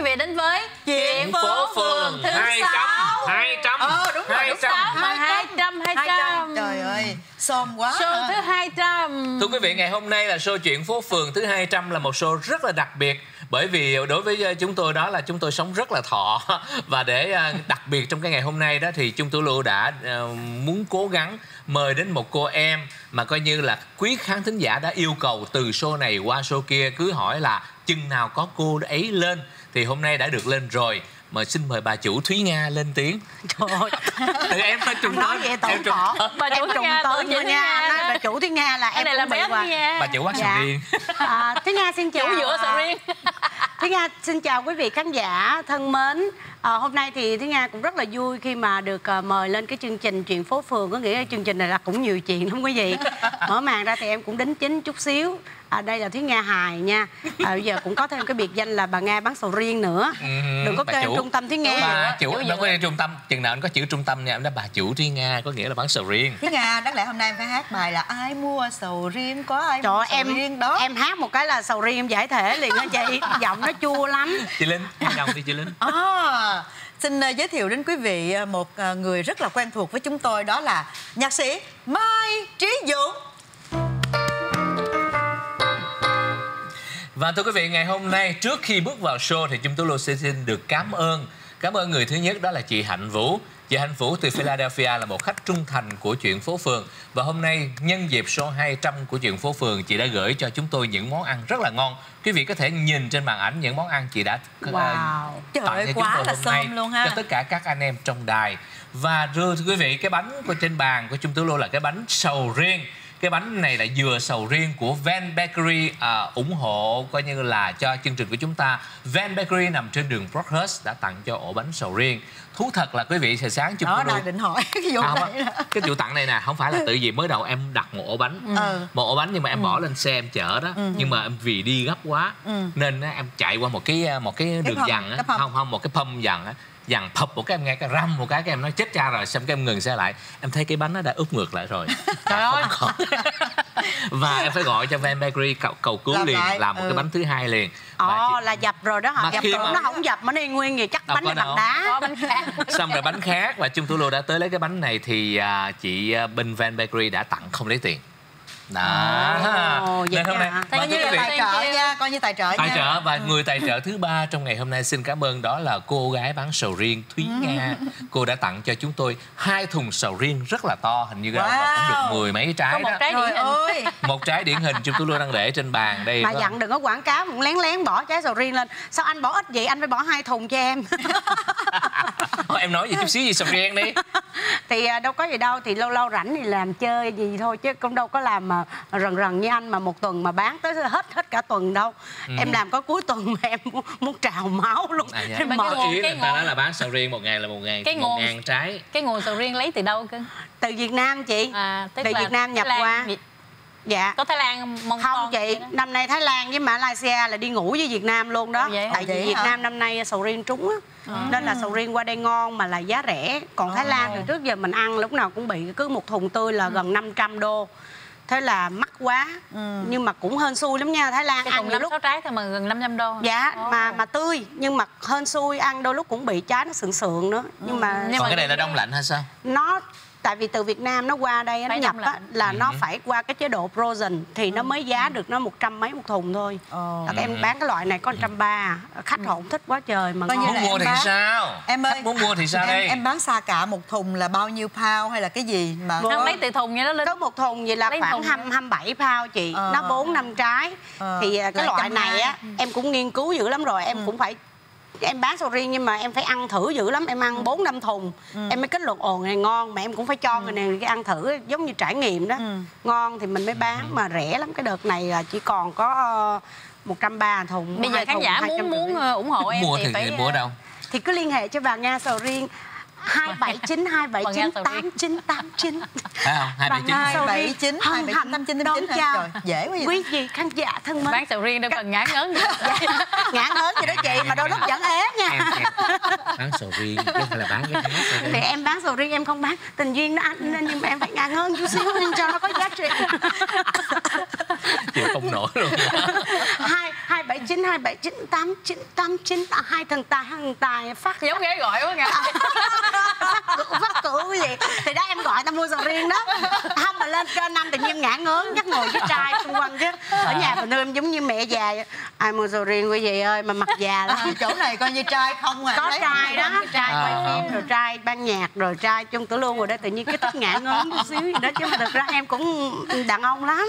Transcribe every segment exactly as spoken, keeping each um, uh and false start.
vị đến với Chuyện phố phường thứ sáu. hai trăm Ờ đúng rồi, đúng sáu mà hai trăm hai trăm. Trời ơi, xôm quá. Show thứ hai trăm. Thưa quý vị, ngày hôm nay là show Chuyện phố phường thứ hai trăm, là một show rất là đặc biệt. Bởi vì đối với chúng tôi đó là chúng tôi sống rất là thọ. Và để đặc biệt trong cái ngày hôm nay đó thì chúng tôi luôn đã muốn cố gắng mời đến một cô em mà coi như là quý khán thính giả đã yêu cầu từ show này qua show kia, cứ hỏi là chừng nào có cô ấy lên. Thì hôm nay đã được lên rồi. Mời xin mời bà chủ Thúy Nga lên tiếng. Trời ơi. Thì em phải trùng nói vậy tổn thọ. Bà chủ Thúy Nga tới Thúy Nga, nói bà chủ Thúy Nga là em này là bé Thúy Nga. Bà chủ quát sầu riêng. À, Thúy Nga xin chào. Chủ giữa sầu riêng. Thúy Nga xin chào quý vị khán giả thân mến. À, hôm nay thì Thúy Nga cũng rất là vui khi mà được uh, mời lên cái chương trình Chuyện phố phường. Có nghĩa là chương trình này là cũng nhiều chuyện lắm quý vị. Mở màn ra thì em cũng đính chính chút xíu. À, đây là Thúy Nga hài nha. À, bây giờ cũng có thêm cái biệt danh là bà Nga bán sầu riêng nữa. Ừ, đừng có kêu trung tâm Thúy Nga. Bà chủ, chủ đâu có trung tâm. Chừng nào anh có chữ trung tâm nha, em đã bà chủ Thúy Nga, có nghĩa là bán sầu riêng. Thúy Nga, đáng lẽ hôm nay em phải hát bài là ai mua sầu riêng, có ai Trời mua ơi, sầu em, riêng đó. em hát một cái là sầu riêng em giải thể liền đó chị. Giọng nó chua lắm. Chị Linh, đồng đi chị Linh. À, xin uh, giới thiệu đến quý vị uh, một uh, người rất là quen thuộc với chúng tôi, đó là nhạc sĩ Mai Trí Dũng. Và thưa quý vị, ngày hôm nay trước khi bước vào show thì chúng tôi luôn xin được cảm ơn. Cảm ơn người thứ nhất, đó là chị Hạnh Vũ. Chị Hạnh Vũ từ Philadelphia là một khách trung thành của Chuyện phố phường. Và hôm nay nhân dịp show hai trăm của Chuyện phố phường, chị đã gửi cho chúng tôi những món ăn rất là ngon. Quý vị có thể nhìn trên màn ảnh những món ăn chị đã Wow. Trời tặng ơi, cho chúng quá tôi là hôm nay xôm luôn ha. cho tất cả các anh em trong đài. Và thưa quý vị, cái bánh của trên bàn của chúng tôi luôn là cái bánh sầu riêng. Cái bánh này là dừa sầu riêng của Van Bakery, à, ủng hộ coi như là cho chương trình của chúng ta. Van Bakery nằm trên đường Broadhurst đã tặng cho ổ bánh sầu riêng. Thú thật là quý vị, hồi sáng chúng Đó, tôi đang định hỏi cái vụ à, này đó. cái vụ tặng này nè, không phải là tự vì mới đầu em đặt một ổ bánh, Ừ. một ổ bánh nhưng mà em bỏ lên xe em chở đó, Ừ. nhưng mà em vì đi gấp quá Ừ. nên á, em chạy qua một cái một cái đường pump, dằn á, cái pump. không không một cái pump dằn á, dằn phập một cái em nghe cái răm một cái cái em nói chết cha rồi, xong cái em ngừng xe lại, em thấy cái bánh nó đã úp ngược lại rồi. Trời ơi. Không còn. Và em phải gọi cho Van Bakery cầu, cầu cứu Làm liền, lại. làm một Ừ. cái bánh thứ hai liền. Và Ồ, chị- là dập rồi đó hả? Mà Dập khi tưởng mà- nó không dập mà nó y nguyên gì chắc Đâu bánh có nó bằng đâu. đá. Có bánh khác. Xong rồi bánh khác, và chung tôi luôn đã tới lấy cái bánh này thì à, chị à, bên Van Bakery đã tặng không lấy tiền. Đó. Ồ, vậy Nên hôm nay hả? và Coi thưa như quý vị, là Tài trợ nha, coi như tài trợ tài nha. trợ và người tài trợ thứ ba trong ngày hôm nay xin cảm ơn, đó là cô gái bán sầu riêng Thúy Nga. Cô đã tặng cho chúng tôi hai thùng sầu riêng rất là to, hình như là Wow. cũng được mười mấy trái Có một đó. trái Trời điển hình. ơi. Một trái điển hình chúng tôi luôn đang để trên bàn đây. Mà phải dặn không? đừng có quảng cáo, cũng lén lén bỏ trái sầu riêng lên. Sao anh bỏ ít vậy? Anh phải bỏ hai thùng cho em. Thôi, em nói gì chút xíu gì sầu riêng đi. Thì à, đâu có gì đâu, thì lâu lâu rảnh thì làm chơi gì thôi, chứ cũng đâu có làm mà rần rần như anh mà một tuần mà bán tới hết hết cả tuần đâu. Ừ. Em làm có cuối tuần mà em muốn, muốn trào máu luôn. À, dạ. Em Mà mệt. cái nguồn- Ý là cái người ta nguồn- nói là bán sầu riêng một ngày là một ngày Cái một nguồn- ngàn trái. Cái nguồn sầu riêng lấy từ đâu cưng? Từ Việt Nam chị. À, tức Từ là Việt Nam nhập Thái Lan, qua. Việt- Dạ. Có Thái Lan, Mông Không Con chị, vậy đó. năm nay Thái Lan với Malaysia là đi ngủ với Việt Nam luôn đó. Ồ, vậy hả? Tại vì Vậy Việt hả? Nam năm nay sầu riêng trúng á. Nên là sầu riêng qua đây ngon mà là giá rẻ. Còn Thái Lan thì trước giờ mình ăn lúc nào cũng bị cứ một thùng tươi là gần năm trăm đô. Thế là mắc quá. Nhưng mà cũng hên xui lắm nha. Thái Lan Cái ăn thùng nhiều năm lúc sáu trái thôi mà gần năm trăm đô. dạ Ồ. mà mà tươi, nhưng mà hên xui ăn đôi lúc cũng bị trái nó sượng sượng nữa. Nhưng mà Nhưng Còn mà cái này là cái- đông lạnh hay sao? nó tại vì từ Việt Nam nó qua đây nó Phải nhập đông á, lạnh. là nó Ừ. phải qua cái chế độ frozen thì nó mới giá được nó một trăm mấy một thùng thôi. Ồ. Là em bán cái loại này có một trăm ba, khách họ cũng thích quá trời mà Coi như ngon. là Muốn mua em thì bán- sao? Em ơi, Khách muốn mua thì sao em, đây? em bán xa cả một thùng là bao nhiêu pound hay là cái gì mà Không lấy từ thùng nha nó lên. Có một thùng vậy là Lấy khoảng thùng hai mươi bảy pound chị. Ờ. Nó bốn năm trái. Ờ. Thì à, cái Là loại một trăm hai mươi. này á em cũng nghiên cứu dữ lắm rồi, em cũng phải em bán sầu riêng nhưng mà em phải ăn thử dữ lắm, em ăn bốn năm thùng em mới kết luận ồ này ngon, mà em cũng phải cho người này cái ăn thử giống như trải nghiệm đó. Ngon thì mình mới bán, mà rẻ lắm. Cái đợt này là chỉ còn có ờ, một trăm ba thùng. Bây giờ hai khán thùng, giả hai muốn trăm muốn rưỡi. ờ, ủng hộ em Mua thì thì phải mua ở đâu? Thì cứ liên hệ cho bà Nga sầu riêng hai bảy chín hai bảy chín tám chín tám chín. Phải không? hai bảy chín. Bà Nga sầu bảy riêng chín, hai hân bảy chín, hạnh tám chín, tám đón chín hả? chào Trời, dễ quá vậy. quý vị khán giả thân mến. bán sầu riêng đâu cần ngán ngớn gì. Ngã ngớn gì đó chị, mà đôi lúc vẫn ế nha. Em, em bán sầu riêng chứ không phải là bán cái khác. Thì em bán sầu riêng em không bán tình duyên nó ăn, nên nhưng mà em phải ngã ngớn chút xíu nên cho nó có giá trị. Chịu không nổi luôn. hai hai bảy chín hai hai bảy chín tám chín tám chín hai thần tài hai thần tài phát giống ghé gọi quá nha. phát cửu phát cửu cái gì thì đó em gọi ta mua sầu riêng đó. Không mà lên kênh năm tự nhiên ngã ngớn chắc ngồi với trai xung quanh chứ ở nhà bình thường em giống như mẹ già vậy. Ai mua sầu riêng quý vị ơi mà mặt già lắm. À, chỗ này coi như trai không à. Có trai đó, trai À. quay phim rồi trai ban nhạc rồi trai chung tử luôn rồi đó tự nhiên cái tức ngã ngớn chút xíu gì đó chứ mà thực ra em cũng đàn ông lắm.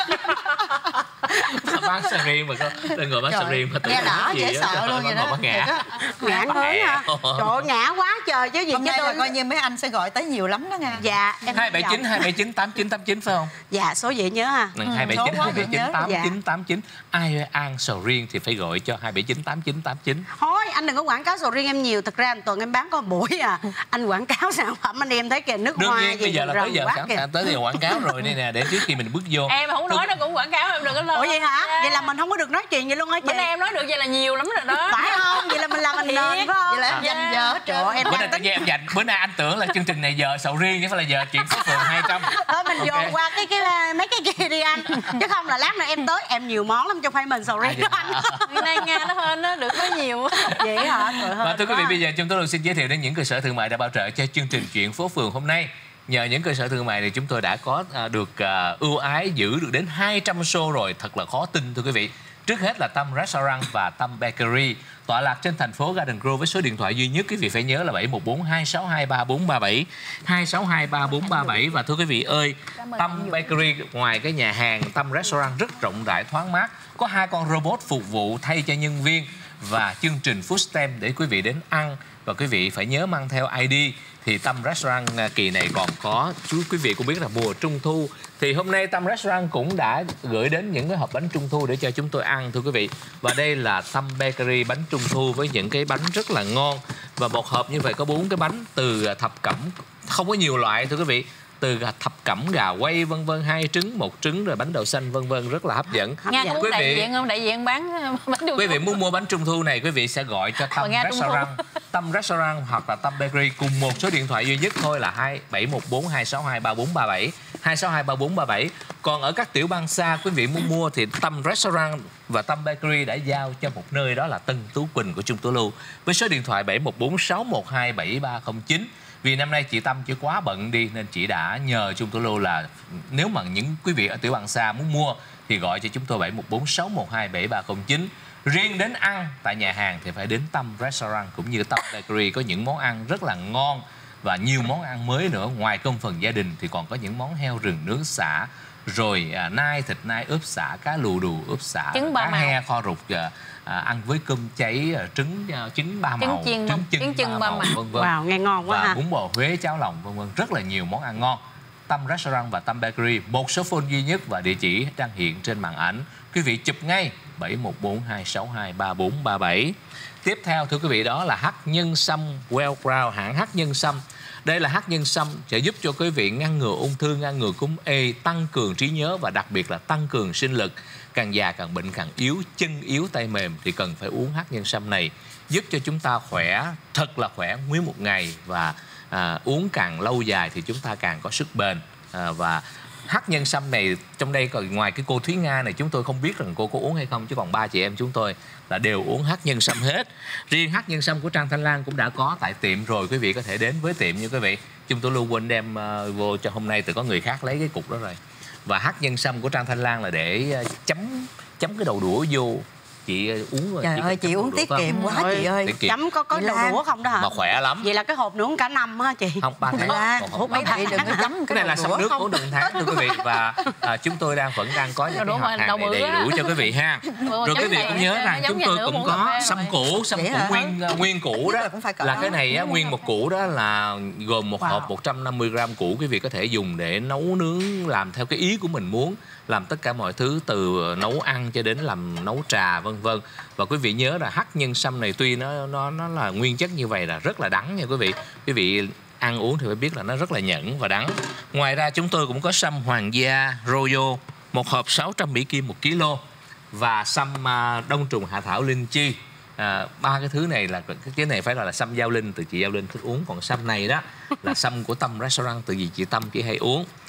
Bán sầu riêng mà có đừng ngồi bán sầu riêng mà tự nghe đỏ gì dễ á, sợ trời luôn ơi, vậy ngồi đó. bán ngã. Ngã ngớn hả? Trời ơi, ngã quá trời chứ gì Hôm chứ nay là tôi. coi như mấy anh sẽ gọi tới nhiều lắm đó nha. Dạ em hai bảy chín hy vọng. hai bảy chín tám chín tám chín phải không? Dạ số vậy nhớ ha. Ừ, hai bảy số chín quá hai bảy chín nhớ. tám Dạ. chín tám chín. Ai ăn sầu riêng thì phải gọi cho hai bảy chín tám chín tám chín. Thôi anh đừng có quảng cáo sầu riêng em nhiều. Thực ra một tuần em bán có một buổi à. Anh quảng cáo sản phẩm anh em thấy kìa nước Đương hoa nhiên bây giờ là tới giờ quá sẵn kìa. sàng tới giờ quảng cáo rồi đây nè, để trước khi mình bước vô. Em không nói nó cũng quảng cáo, em đừng có lo. Ủa vậy hả? Dạ. Vậy là mình không có được nói chuyện vậy luôn hả chị? Bữa nay em nói được vậy là nhiều lắm rồi đó. Phải không? Vậy là mình làm mình Thiệt. nền phải không? Vậy là em dành giờ hết Trời ơi, em Bữa đang nay tự tính nhiên em dành, bữa nay anh tưởng là chương trình này giờ sầu riêng chứ phải là giờ chuyện phố phường hai trăm. thôi mình Ok. dồn qua cái cái mấy cái kia đi anh. Chứ không là lát nữa em tới em nhiều món lắm trong phây mình sầu riêng đó anh. Bữa nay Nga nó hên đó, được nói nhiều. Vậy hả? Trời Và ơi, thưa quý vị, quá. bây giờ chúng tôi xin giới thiệu đến những cơ sở thương mại đã bảo trợ cho chương trình Chuyện Phố Phường hôm nay. Nhờ những cơ sở thương mại này chúng tôi đã có à, được à, ưu ái giữ được đến hai trăm show rồi, thật là khó tin thưa quý vị. Trước hết là Tâm Restaurant và Tâm Bakery tọa lạc trên thành phố Garden Grove với số điện thoại duy nhất quý vị phải nhớ là bảy một bốn hai sáu hai ba bốn ba bảy hai sáu hai ba bốn ba bảy. Và thưa quý vị ơi, Tâm Bakery ngoài cái nhà hàng Tâm Restaurant rất rộng rãi thoáng mát, có hai con robot phục vụ thay cho nhân viên và chương trình food stamp để quý vị đến ăn. Và quý vị phải nhớ mang theo i đê. Thì Tâm Restaurant kỳ này còn có, chú quý vị cũng biết là mùa trung thu, thì hôm nay Tâm Restaurant cũng đã gửi đến những cái hộp bánh trung thu để cho chúng tôi ăn thưa quý vị. Và đây là Tâm Bakery bánh trung thu với những cái bánh rất là ngon. Và một hộp như vậy có bốn cái bánh từ thập cẩm, không có nhiều loại thưa quý vị, từ thập cẩm, gà quay vân vân, hai trứng, một trứng, rồi bánh đậu xanh vân vân, rất là hấp dẫn. Nga có Quý muốn đại vị- diện không? Đại diện bán bánh trung thu. Quý vị muốn mua bánh trung thu này, quý vị sẽ gọi cho Tâm Ờ, Nga trung thu. Restaurant, Tâm Restaurant hoặc là Tâm Bakery cùng một số điện thoại duy nhất thôi là hai bảy một bốn hai sáu hai ba bốn ba bảy hai sáu hai ba bốn ba bảy. Còn ở các tiểu bang xa quý vị muốn mua thì Tâm Restaurant và Tâm Bakery đã giao cho một nơi, đó là Tân Tú Quỳnh của Trung Tú Lưu với số điện thoại bảy một bốn sáu một hai bảy ba không chín. Vì năm nay chị Tâm chỉ quá bận đi nên chị đã nhờ Trung Tú Lưu là nếu mà những quý vị ở tiểu bang xa muốn mua thì gọi cho chúng tôi bảy một bốn sáu một hai bảy ba không chín. Riêng đến ăn tại nhà hàng thì phải đến Tâm Restaurant cũng như Tâm Bakery, có những món ăn rất là ngon và nhiều món ăn mới nữa. Ngoài cơm phần gia đình thì còn có những món heo rừng nướng sả, rồi à, nai, thịt nai ướp sả, cá lù đù ướp sả, Trứng ba cá màu. he kho rục, à, à, ăn với cơm cháy, à, trứng à, trứng ba Trứng màu, chiên ba- trứng chưng ba màu. vân vân. Wow, nghe ngon quá Và ha. bún bò Huế, cháo lòng vân vân, rất là nhiều món ăn ngon. Tâm Restaurant và Tâm Bakery, một số phone duy nhất và địa chỉ đang hiện trên màn ảnh. Quý vị chụp ngay bảy một bốn hai sáu hai ba bốn ba bảy. Tiếp theo thưa quý vị đó là hắc nhân sâm Well Crown, hãng hắc nhân sâm. Đây là hắc nhân sâm sẽ giúp cho quý vị ngăn ngừa ung thư, ngăn ngừa cúm A, tăng cường trí nhớ và đặc biệt là tăng cường sinh lực. Càng già càng bệnh càng yếu, chân yếu tay mềm thì cần phải uống hắc nhân sâm này, giúp cho chúng ta khỏe, thật là khỏe nguyên một ngày. Và à, uống càng lâu dài thì chúng ta càng có sức bền. à, Và hắc nhân sâm này trong đây còn ngoài cái cô Thúy Nga này, chúng tôi không biết rằng cô có uống hay không, chứ còn ba chị em chúng tôi là đều uống hắc nhân sâm hết. Riêng hắc nhân sâm của Trang Thanh Lan cũng đã có tại tiệm rồi, quý vị có thể đến với tiệm như quý vị. Chúng tôi luôn quên đem uh, vô cho hôm nay, từ có người khác lấy cái cục đó rồi. Và hắc nhân sâm của Trang Thanh Lan là để uh, chấm chấm cái đầu đũa vô. Chị uh, uống rồi. Trời ơi, chị uống tiết kiệm quá chị ơi. Tiết kiệm. Chấm có có Chị đầu Lan. đũa không đó hả? Mà khỏe lắm. Vậy là cái hộp nữa uống cả năm ha chị? Không, ba tháng. Lan, Còn hút không. mấy Chị đừng có chấm Cái này là sâm nước uống đừng tháng thưa quý vị. Và à, chúng tôi đang vẫn đang có những Đầu cái đũa mặt mà đầu hàng này bự đầy á. đủ cho quý vị ha. Rồi quý vị cũng nhớ rằng chúng tôi cũng có sâm củ, sâm Vậy củ hả? nguyên nguyên củ đó. Là cũng phải có. Là cái này á, nguyên một củ đó là gồm một Wow. hộp một trăm năm mươi gram củ, quý vị có thể dùng để nấu nướng làm theo cái ý của mình muốn, làm tất cả mọi thứ từ nấu ăn cho đến làm nấu trà vân vân. Và quý vị nhớ là hắc nhân sâm này tuy nó nó nó là nguyên chất như vậy là rất là đắng nha quý vị. Quý vị ăn uống thì phải biết là nó rất là nhẫn và đắng. Ngoài ra chúng tôi cũng có sâm hoàng gia Royal, một hộp sáu trăm mỹ kim một kg, và sâm à, đông trùng hạ thảo linh chi. À, ba cái thứ này là cái này phải là sâm Giao Linh, từ chị Giao Linh thích uống. Còn sâm này đó là sâm của Tâm Restaurant, từ vì chị Tâm chỉ hay uống.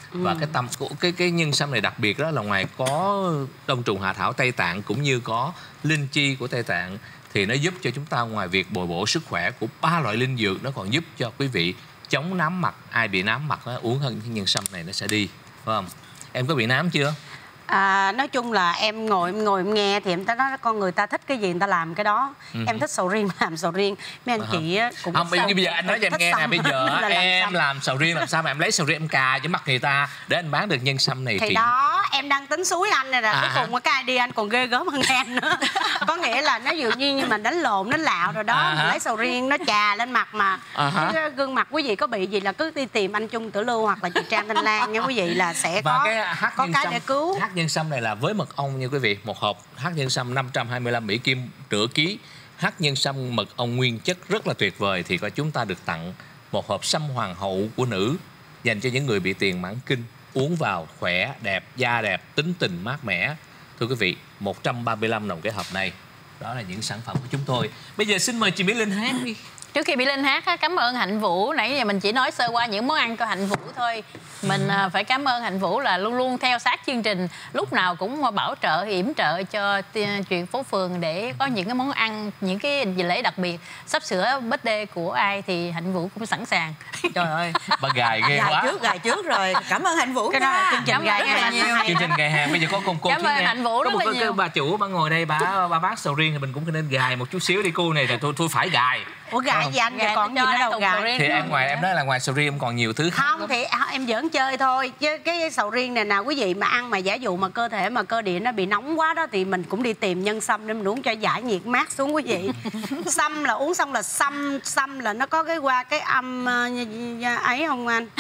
Và cái tâm của cái cái nhân sâm này đặc biệt đó là ngoài có đông trùng hạ thảo Tây Tạng cũng như có linh chi của Tây Tạng, thì nó giúp cho chúng ta ngoài việc bồi bổ sức khỏe của ba loại linh dược, nó còn giúp cho quý vị chống nám mặt. Ai bị nám mặt đó, uống hơn cái nhân sâm này nó sẽ đi, phải không? Em có bị nám chưa? À, nói chung là em ngồi em ngồi em nghe thì em ta nói con người ta thích cái gì người ta làm cái đó. Ừ. Em thích sầu riêng làm sầu riêng. Mấy anh uh-huh. chị cũng không. Bây, bây giờ anh nói cho em nghe nè, bây giờ em làm, làm sầu riêng làm sao mà em lấy sầu riêng em cà cho mắt người ta để anh bán được nhân sâm này thì, thì... đó em đang tính suối anh này là à. Cuối cùng cái idea anh còn ghê gớm hơn em nữa. Có nghĩa là nó dường như mà đánh lộn đánh lạo rồi đó, à. Lấy sầu riêng nó chà lên mặt mà à. Cái gương mặt quý vị có bị gì là cứ đi tìm anh Trung Tử Lưu hoặc là chị Trang Thanh Lan nha quý vị, là sẽ và có cái có cái sâm, để cứu. Hắc nhân sâm này là với mật ong nha quý vị. Một hộp hắc nhân sâm năm trăm hai mươi lăm Mỹ Kim nửa ký hắc nhân sâm mật ong nguyên chất rất là tuyệt vời, thì có chúng ta được tặng một hộp sâm hoàng hậu của nữ dành cho những người bị tiền mãn kinh. Uống vào khỏe, đẹp, da đẹp, tính tình mát mẻ. Thưa quý vị, một trăm ba mươi lăm đồng cái hộp này. Đó là những sản phẩm của chúng tôi. Bây giờ xin mời chị Mỹ Linh hát đi. Trước khi Mỹ Linh hát, cảm ơn Hạnh Vũ. Nãy giờ mình chỉ nói sơ qua những món ăn của Hạnh Vũ thôi. Mình phải cảm ơn Hạnh Vũ là luôn luôn theo sát chương trình, lúc nào cũng bảo trợ, yểm trợ cho chuyện phố phường để có những cái món ăn, những cái lễ đặc biệt. Sắp sửa birthday của ai thì Hạnh Vũ cũng sẵn sàng. Trời ơi, bà gài ghê gài quá. trước, gài trước rồi. Cảm ơn Hạnh Vũ. Cái đó là chương trình gài hàng nhiều. Chương trình gài hàng bây giờ có con cô cảm ơn Hạnh Vũ rất có một là cái, nhiều. bà chủ bà ngồi đây, bà bà bán sầu riêng thì mình cũng nên gài một chút xíu đi cô này, thì tôi tôi phải gài. Ủa gài gì anh, gài còn gì nữa đâu gài. Thì em ngoài em nói là ngoài sầu riêng em còn nhiều thứ khác không lắm. Thì em giỡn chơi thôi chứ cái sầu riêng này nào quý vị mà ăn mà giả dụ mà cơ thể mà cơ địa nó bị nóng quá đó thì mình cũng đi tìm nhân sâm để mình uống cho giải nhiệt mát xuống quý vị. Sâm là uống xong là sâm sâm là nó có cái qua cái âm uh, ấy không anh?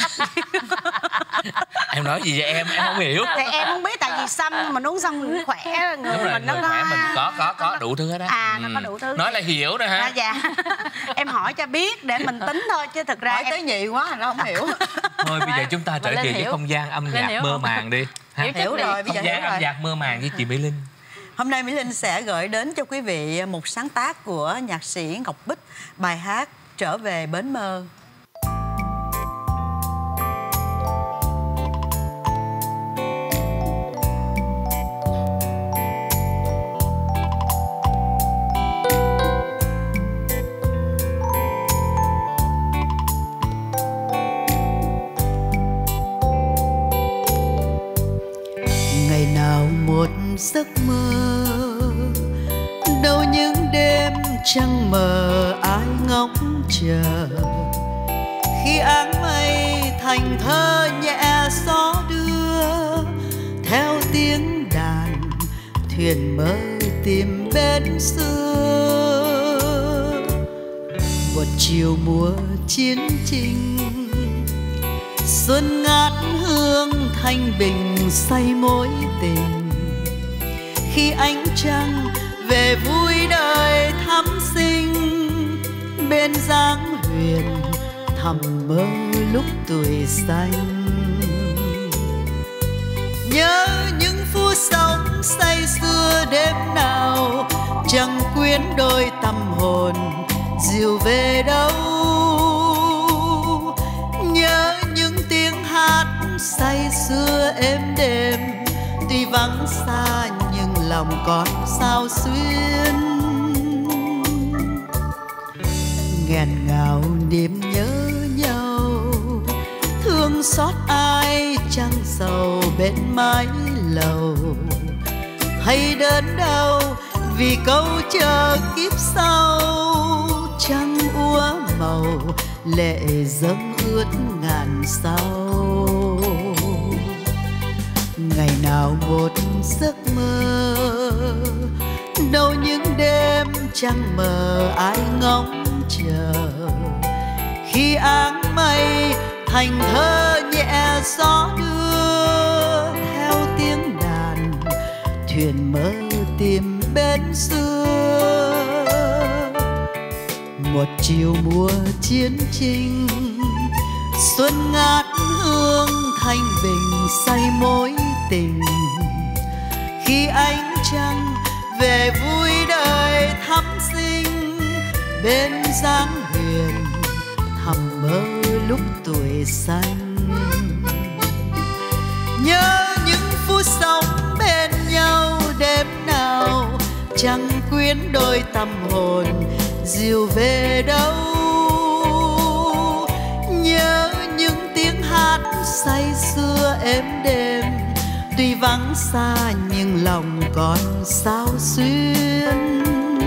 Em nói gì vậy em em không hiểu. Thì em không biết, tại vì sâm mình uống xong mình khỏe người rồi, mình nó người có khỏe mình có có có đủ thứ hết đó. À, ừ. nó có đủ thứ. Nói là hiểu rồi ha. À, dạ. Em hỏi cho biết để mình tính thôi chứ thực ra hỏi em... tới nhị quá nó không hiểu. Thôi bây giờ chúng ta trở về với không gian âm nhạc mơ màng đi. Ha? Hiểu rồi, bây giờ không gian hiểu âm nhạc mơ màng với chị Mỹ Linh. Hôm nay Mỹ Linh sẽ gửi đến cho quý vị một sáng tác của nhạc sĩ Ngọc Bích, bài hát Trở về bến mơ. Ngày nào một giấc mơ, đâu những đêm trăng mờ ai ngóng chờ, khi áng mây thành thơ nhẹ gió đưa, theo tiếng đàn thuyền mơ tìm bên xưa. Một chiều mùa chiến tranh, xuân ngát hương thanh bình say mối tình, khi ánh trăng về vui đời thắm sinh, bên dáng huyền thầm mơ lúc tuổi xanh. Nhớ những phút sống say sưa đêm nào, chẳng quyến đôi tâm hồn dịu về đâu. Nhớ những tiếng hát say sưa êm đềm, tuy vắng xa nhưng lòng còn sao xuyên. Nghẹn ngào niềm nhớ nhau, thương xót ai chẳng sầu bên mái lầu, hay đớn đau vì câu chờ kiếp sau. Trăng úa màu lệ dâng ướt ngàn sao. Ngày nào một giấc mơ, đâu những đêm trăng mờ ai ngóng chờ, khi áng mây thành thơ nhẹ gió đưa, theo tiếng đàn thuyền mơ tìm bên xưa. Một chiều mùa chiến tranh, xuân ngát hương thanh bình say mối tình, khi ánh trăng về vui đời thắm sinh, bên dáng huyền thầm mơ lúc tuổi xanh. nhớ những phút sống bên nhau đêm nào chẳng quyến đôi tâm hồn dìu về đâu. Nhớ những tiếng hát say sưa êm đềm, tuy vắng xa nhưng lòng còn sao xuyên.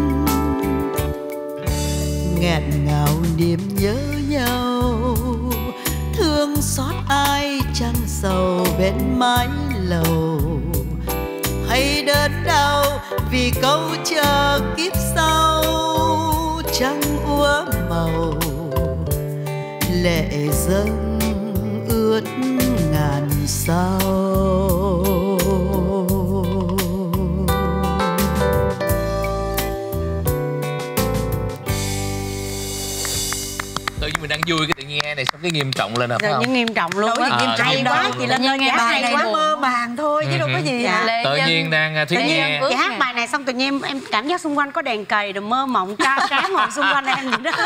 Nghẹn ngào niềm nhớ nhau, thương xót ai chẳng sầu bên mái lầu. Hay đớn đau vì câu chờ kiếp sau trăng úa màu, lệ dâng ướt ngàn sao. Tự nhiên mình đang vui cái tự nhiên nghe này xong cái nghiêm trọng lên nè, phải Rồi không? nghiêm trọng luôn á. À, Hay nghiêm quá trọng chị luôn. lên lên Nghe giá bài hay này quá. quá mơ màng thôi chứ đâu có gì Dạ. hả? Tự nhiên đang Thúy Tự nghe. nhiên chị hát bài này xong tự nhiên em, em cảm giác xung quanh có đèn cầy rồi mơ mộng tra cá ngồi xung quanh em vậy đó.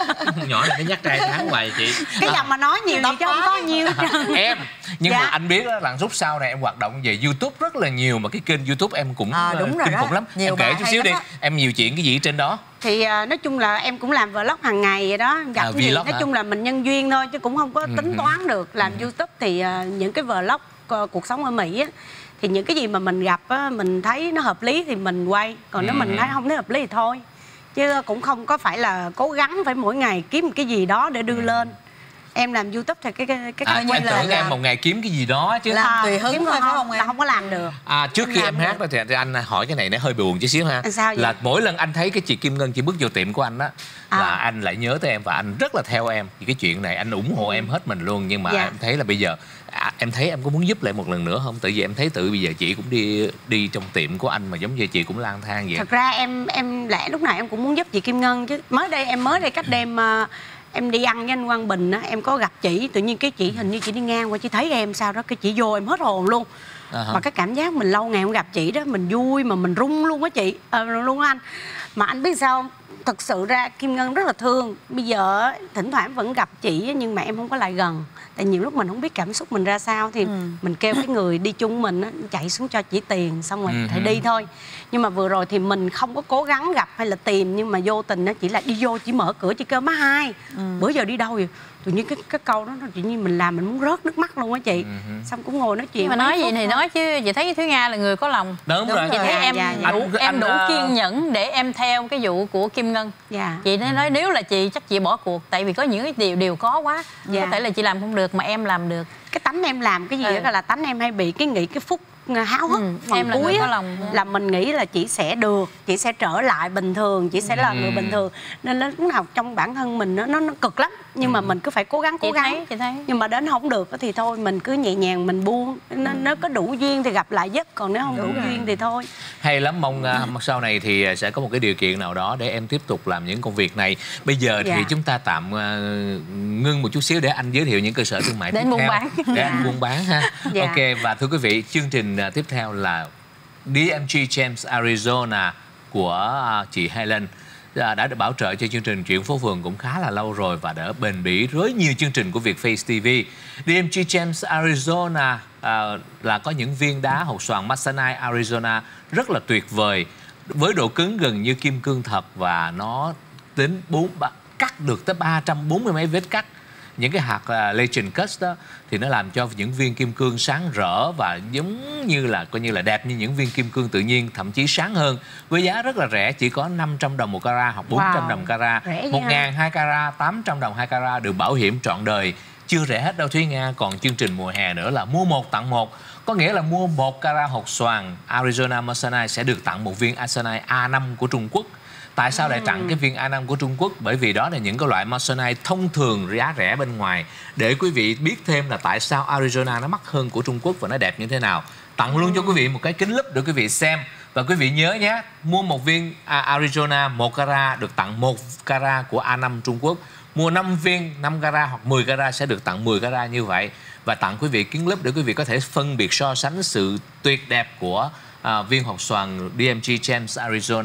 Nhỏ này nó nhắc trai tháng hoài chị. Cái giọng mà nói nhiều gì chứ không có nhiêu. Em nhưng Dạ. mà anh biết đó là lúc sau này em hoạt động về YouTube rất là nhiều, mà cái kênh YouTube em cũng À, đúng uh, rồi kinh đó. khủng lắm. Nhiều Em kể bài chút hay xíu lắm đi. á. Em nhiều chuyện cái gì trên đó? Thì à, nói chung là em cũng làm vlog hàng ngày vậy đó, gặp À, cái gì vlog nói hả? chung là mình nhân duyên thôi chứ cũng không có tính Ừ. toán được. Làm YouTube thì à, những cái vlog uh, cuộc sống ở Mỹ á, thì những cái gì mà mình gặp á, mình thấy nó hợp lý thì mình quay, còn nếu Ừ. mình thấy không thấy hợp lý thì thôi, chứ cũng không có phải là cố gắng phải mỗi ngày kiếm một cái gì đó để đưa lên. Em làm YouTube thì cái cái cái À, cách em là tưởng em một ngày kiếm cái gì đó chứ. Làm tùy hứng kiếm thôi, không, phải không là em? không có làm được. À, trước Không khi làm em hát được. đó thì, thì anh hỏi cái này nó hơi buồn chút xíu ha. Anh sao vậy? Là mỗi lần anh thấy cái chị Kim Ngân chị bước vô tiệm của anh á, À. là anh lại nhớ tới em và anh rất là theo em. Thì cái chuyện này anh ủng hộ em hết mình luôn, nhưng mà Dạ. em thấy là bây giờ à, em thấy em có muốn giúp lại một lần nữa không? Tại vì em thấy tự bây giờ chị cũng đi đi trong tiệm của anh mà giống như chị cũng lang thang vậy. Thật ra em em lẽ lúc nào em cũng muốn giúp chị Kim Ngân chứ. Mới đây em mới đây cách đêm uh, em đi ăn với anh Quang Bình á, em có gặp chị, tự nhiên cái chị hình như chị đi ngang qua chị thấy em sao đó, cái chị vô em hết hồn luôn. À hả? Mà cái cảm giác mình lâu ngày không gặp chị đó, mình vui mà mình rung luôn á chị, ờ, luôn á anh. Mà anh biết sao không? Thật sự ra Kim Ngân rất là thương. Bây giờ á, thỉnh thoảng vẫn gặp chị á, nhưng mà em không có lại gần. Tại nhiều lúc mình không biết cảm xúc mình ra sao thì Ừ. mình kêu cái người đi chung mình á, chạy xuống cho chị tiền xong rồi Ừ. phải đi thôi. Nhưng mà vừa rồi thì mình không có cố gắng gặp hay là tìm, nhưng mà vô tình á, chỉ là đi vô chỉ mở cửa chị kêu má hai, bữa giờ đi đâu vậy? Tự nhiên cái cái câu đó nó tự nhiên mình làm mình muốn rớt nước mắt luôn á chị. Xong cũng ngồi nói chuyện. Nhưng mà mấy nói gì phút thì thôi. nói chứ chị thấy Thúy Nga là người có lòng. Đúng, Đúng rồi. Chị thấy Dạ, em dạ, dạ. đủ Anh- em anh, đủ ờ, kiên nhẫn để em theo cái vụ của Kim Ngân. Dạ. Chị nói nói nếu là chị chắc chị bỏ cuộc, tại vì có những cái điều điều khó quá. Dạ. Có thể là chị làm không được mà em làm được. Cái tánh em làm cái gì Ừ. đó là tánh em hay bị cái nghĩ cái phút háo hức Ừ, phần em là cuối người có á, lòng. là mình nghĩ là chị sẽ được, chị sẽ trở lại bình thường, chị sẽ là Ừ. người bình thường, nên nó lúc nào trong bản thân mình nó nó, nó cực lắm, nhưng mà mình cứ phải cố gắng cố Chị gắng thấy, chị thấy. nhưng mà đến không được thì thôi mình cứ nhẹ nhàng mình buông, nó, nó có đủ duyên thì gặp lại giấc, còn nếu không đủ duyên thì thôi. Hay lắm, mong uh, sau này thì sẽ có một cái điều kiện nào đó để em tiếp tục làm những công việc này. Bây giờ thì Dạ. chúng ta tạm uh, ngưng một chút xíu để anh giới thiệu những cơ sở thương mại Để tiếp buôn theo. bán. Để anh buôn bán ha. Dạ. Ok, và thưa quý vị, chương trình uh, tiếp theo là đê em giê James Arizona của uh, chị Helen. À, đã được bảo trợ cho chương trình Chuyện Phố Phường cũng khá là lâu rồi và đã bền bỉ với nhiều chương trình của Vietface ti vi. đê em giê James Arizona à, là có những viên đá hột xoàn Masonite Arizona rất là tuyệt vời, với độ cứng gần như kim cương thật, và nó đến bốn cắt được tới ba trăm bốn mươi mấy vết cắt. Những cái hạt uh, Legend Cut đó thì nó làm cho những viên kim cương sáng rỡ và giống như là coi như là đẹp như những viên kim cương tự nhiên, thậm chí sáng hơn, với giá rất là rẻ, chỉ có năm trăm đồng một carat hoặc bốn trăm Wow, đồng carat. rẻ vậy một hả? ngàn hai carat, tám trăm đồng hai carat, được bảo hiểm trọn đời. Chưa rẻ hết đâu Thúy Nga, còn chương trình mùa hè nữa là mua một tặng một. Có nghĩa là mua một carat hột xoàn Arizona Masonite sẽ được tặng một viên Masonite A năm của Trung Quốc. Tại sao lại tặng cái viên A năm của Trung Quốc? Bởi vì đó là những cái loại Masonite thông thường giá rẻ bên ngoài. Để quý vị biết thêm là tại sao Arizona nó mắc hơn của Trung Quốc và nó đẹp như thế nào. Tặng luôn cho quý vị một cái kính lúp để quý vị xem. Và quý vị nhớ nhé, mua một viên Arizona một carat được tặng một carat của A năm Trung Quốc. Mua năm viên năm carat hoặc mười carat sẽ được tặng mười carat như vậy. Và tặng quý vị kính lúp để quý vị có thể phân biệt so sánh sự tuyệt đẹp của à, viên hột xoàn đê em giê James Arizona.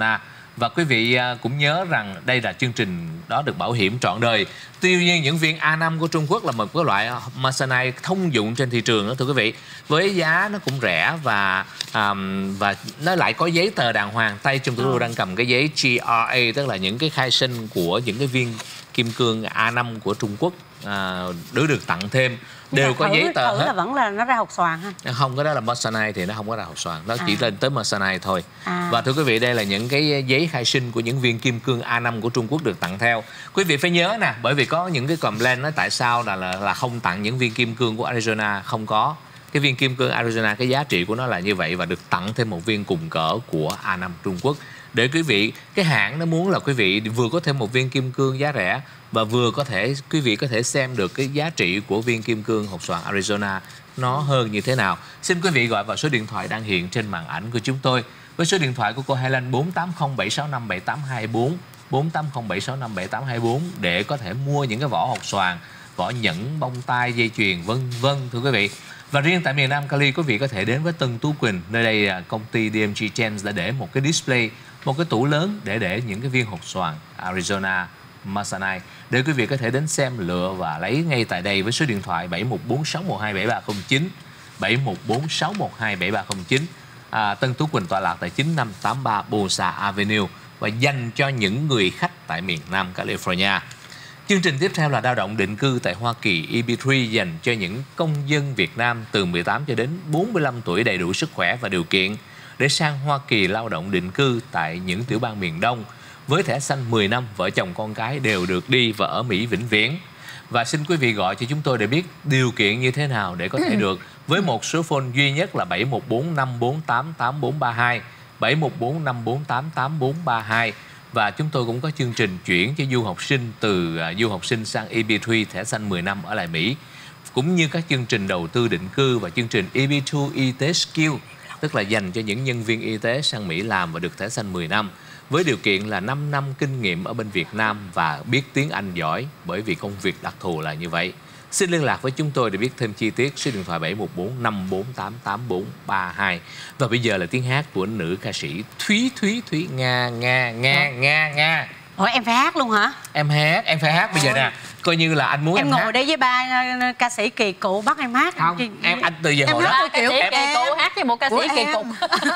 Và quý vị cũng nhớ rằng đây là chương trình đó được bảo hiểm trọn đời. Tuy nhiên những viên A năm của Trung Quốc là một cái loại Masonite thông dụng trên thị trường đó thưa quý vị. Với giá nó cũng rẻ và um, và nó lại có giấy tờ đàng hoàng. Tay Trung Tử Lưu đang cầm cái giấy G R A, tức là những cái khai sinh của những cái viên kim cương A năm của Trung Quốc à, được được tặng thêm. Đều có thử, giấy tờ thử hết. Là vẫn là nó ra hột xoàn ha? Không, cái đó là Masonite thì nó không có ra hột xoàn. Nó à. chỉ lên tới Masonite thôi. à. Và thưa quý vị, đây là những cái giấy khai sinh của những viên kim cương A năm của Trung Quốc được tặng theo. Quý vị phải nhớ nè, bởi vì có những cái complaint nói tại sao là, là là không tặng những viên kim cương của Arizona. Không có. Cái viên kim cương Arizona, cái giá trị của nó là như vậy và được tặng thêm một viên cùng cỡ của A năm Trung Quốc. Để quý vị, cái hãng nó muốn là quý vị vừa có thêm một viên kim cương giá rẻ và vừa có thể quý vị có thể xem được cái giá trị của viên kim cương hột xoàn Arizona nó hơn như thế nào. Xin quý vị gọi vào số điện thoại đang hiện trên màn ảnh của chúng tôi. Với số điện thoại của cô Helen bốn tám không bảy sáu năm bảy tám hai bốn, bốn tám không bảy sáu năm bảy tám hai bốn để có thể mua những cái vỏ hột xoàn, vỏ nhẫn, bông tai, dây chuyền vân vân thưa quý vị. Và riêng tại miền Nam Cali, quý vị có thể đến với Tân Tú Quỳnh. Nơi đây công ty D M G Trends đã để một cái display, một cái tủ lớn để để những cái viên hột xoàn Arizona Masonite để quý vị có thể đến xem, lựa và lấy ngay tại đây với số điện thoại bảy một bốn sáu một hai bảy ba không chín, bảy một bốn sáu một hai bảy ba không chín. à, Tân Tú Quỳnh tọa lạc tại chín năm tám ba Bosa Avenue và dành cho những người khách tại miền Nam California. Chương trình tiếp theo là lao động định cư tại Hoa Kỳ E B ba dành cho những công dân Việt Nam từ mười tám cho đến bốn mươi lăm tuổi đầy đủ sức khỏe và điều kiện để sang Hoa Kỳ lao động định cư tại những tiểu bang miền Đông. Với thẻ xanh mười năm, vợ chồng con cái đều được đi và ở Mỹ vĩnh viễn. Và xin quý vị gọi cho chúng tôi để biết điều kiện như thế nào để có thể được với một số phone duy nhất là bảy một bốn năm bốn tám tám bốn ba hai, bảy một bốn năm bốn tám tám bốn ba hai. Và chúng tôi cũng có chương trình chuyển cho du học sinh từ uh, du học sinh sang E B ba thẻ xanh mười năm ở lại Mỹ, cũng như các chương trình đầu tư định cư và chương trình E B hai y tế skill, tức là dành cho những nhân viên y tế sang Mỹ làm và được thẻ xanh mười năm với điều kiện là năm năm kinh nghiệm ở bên Việt Nam và biết tiếng Anh giỏi, bởi vì công việc đặc thù là như vậy. Xin liên lạc với chúng tôi để biết thêm chi tiết. Số điện thoại bảy một bốn năm bốn tám tám bốn ba hai. Và bây giờ là tiếng hát của nữ ca sĩ Thúy Thúy Thúy Nga Nga Nga Nga Nga. Ủa em phải hát luôn hả? Em hát, em phải hát bây giờ nè. Coi như là anh muốn em, em ngồi hát. đây với ba ca sĩ kỳ cựu bắt em hát. Không, Chị... em anh từ giờ em hồi đó kiểu em... kỳ cựu hát với một ca sĩ kỳ cục.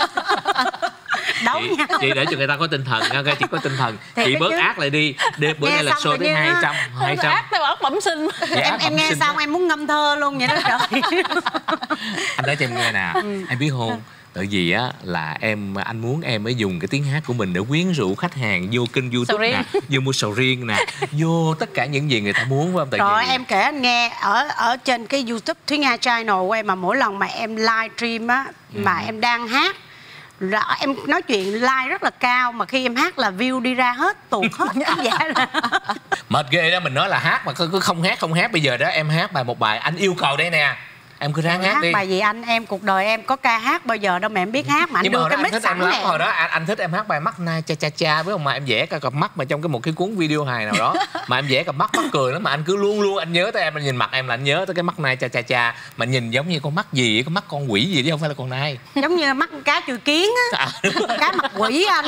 Đấu chị, nha. chị để cho người ta có tinh thần nha, chị có tinh thần. Thì chị bớt chứ. ác lại đi. Để bữa Nghe nay là show tới hai trăm, hai trăm. Ác tới ớt bẩm sinh. Dạ, em em nghe xong đó. Em muốn ngâm thơ luôn vậy đó trời. Anh nói cho em nghe nè, ừ. Em biết không? Tại vì á là em anh muốn em mới dùng cái tiếng hát của mình để quyến rũ khách hàng vô kênh YouTube nè, vô mua sầu riêng nè, vô tất cả những gì người ta muốn, phải không? Tại rồi vì... em kể anh nghe ở ở trên cái YouTube Thúy Nga Channel của em, mà mỗi lần mà em live stream á, ừ. mà em đang hát là em nói chuyện like rất là cao, mà khi em hát là view đi ra hết tuột hết khán giả là mệt ghê đó. Mình nói là hát mà cứ không hát không hát. Bây giờ đó em hát bài một bài anh yêu cầu đây nè, em cứ ráng hát, hát đi. Bài gì anh? Em cuộc đời em có ca hát bao giờ đâu mà em biết hát, mà anh đưa cái mic sẵn nè. Hồi đó anh, anh thích em hát bài mắt na cha cha cha với ông, mà em vẽ cái cặp mắt mà trong cái một cái cuốn video hài nào đó mà em vẽ cặp mắt mắc cười lắm, mà anh cứ luôn luôn anh nhớ tới em, anh nhìn mặt em là anh nhớ tới cái mắt na cha cha cha, mà nhìn giống như con mắt gì, con mắt con quỷ gì chứ không phải là con nai, giống như mắt cá chùi kiến á. À, cá mặt quỷ anh.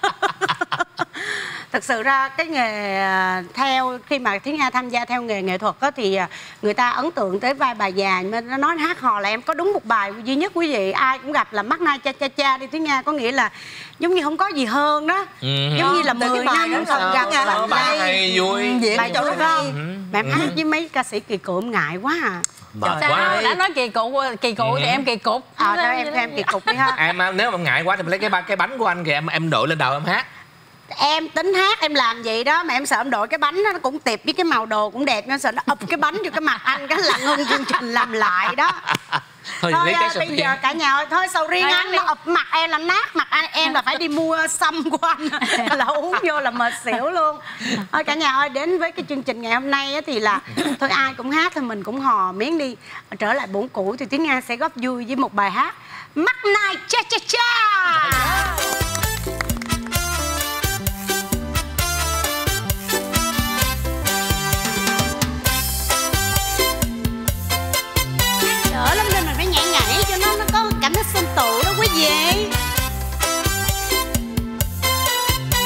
Thực sự ra cái nghề theo khi mà Thúy Nga tham gia theo nghề nghệ thuật á, thì người ta ấn tượng tới vai bà già, mà nó nói hát hò là em có đúng một bài duy nhất quý vị, ai cũng gặp là mắt nai cha cha cha đi Thúy Nga, có nghĩa là giống như không có gì hơn đó, ừ. giống như là mười năm không gặp bạn đây hay vui bài cho nó không. Mà em hát với mấy ca sĩ kỳ cựu em ngại quá à. Mệt sao quá. đã nói kỳ cục kỳ cục ừ. thì em kỳ cục. Ờ à, em em kỳ cục đi ha. Em nếu mà ngại quá thì lấy cái ba cái bánh của anh kìa, em em đội lên đầu em hát. Em tính hát em làm vậy đó, mà em sợ em đội cái bánh đó, nó cũng tiệp với cái màu đồ cũng đẹp, nhưng sợ nó ập cái bánh vô cái mặt anh cái là ngưng chương trình làm lại đó. Thôi, thôi lấy cái bây giờ cả nhà ơi, thôi sầu riêng anh nó ập mặt em là nát mặt anh, em là phải đi mua sâm của anh là uống vô là mệt xỉu luôn. Thôi cả nhà ơi, đến với cái chương trình ngày hôm nay thì là thôi ai cũng hát thôi mình cũng hò miếng đi. Trở lại bổn cũ thì Thúy Nga sẽ góp vui với một bài hát Mắt Nai Cha Cha Cha. Đỡ lắm nên mình phải nhảy nhảy cho nó nó có cảm giác sơn tụ đó quý vị.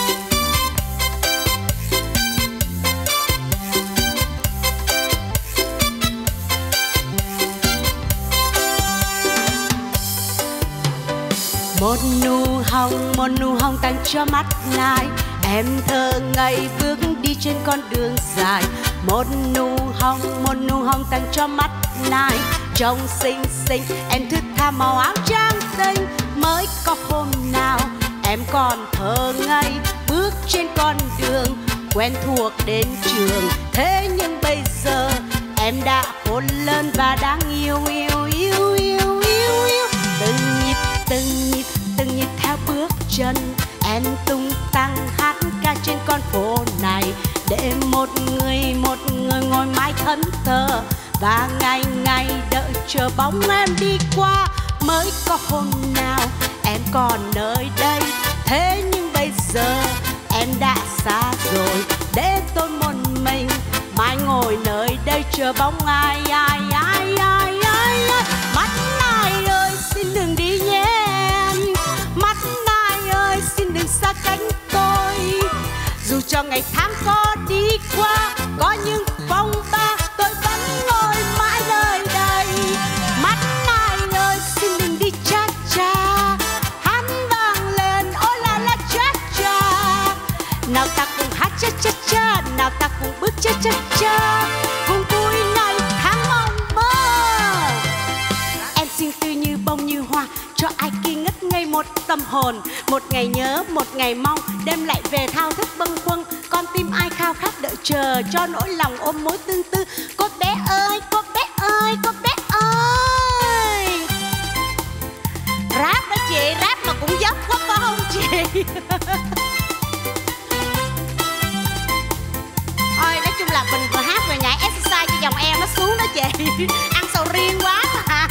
Một nụ hồng, một nụ hồng tặng cho mắt lại. Em thơ ngây bước đi trên con đường dài. Một nụ hồng, một nụ hồng tặng cho mắt lại. Trông xinh xinh, em thức tha màu áo trắng xinh. Mới có hôm nào em còn thơ ngây bước trên con đường quen thuộc đến trường. Thế nhưng bây giờ em đã khôn lớn và đáng yêu yêu yêu yêu yêu yêu. Từng nhịp từng nhịp từng nhịp theo bước chân em tung tăng hát ca trên con phố này, để một người một người ngồi mãi thẫn thờ và ngày ngày đợi chờ bóng em đi qua. Mới có hôm nào em còn nơi đây, thế nhưng bây giờ em đã xa rồi, để tôi một mình mãi ngồi nơi đây chờ bóng ai ai ai ai ai, ai. Mắt ai ơi xin đừng đi nhé em, mắt ai ơi xin đừng xa cánh tôi. Dù cho ngày tháng có đi qua, có những phong ba, tôi vẫn ngồi mãi nơi đây. Mắt ai ơi xin đừng đi cha cha, hát vang lên ôi la la cha cha. Nào ta cùng hát cha cha cha, nào ta cùng bước cha cha cha, cùng vui ngày tháng mong mơ. Em xinh tươi như bông như hoa, cho ai kia ngất ngây một tâm hồn. Một ngày nhớ, một ngày mong, đêm lại về thao thức bâng khuâng. Con tim ai khao khát đợi chờ, cho nỗi lòng ôm mối tương tư. Cô bé ơi, cô bé ơi, cô bé ơi. Rap đó chị, rap mà cũng dốc quá phải không chị? Thôi nói chung là mình vừa hát vừa nhảy exercise cho dòng em nó xuống đó chị. Ăn sầu riêng quá mà.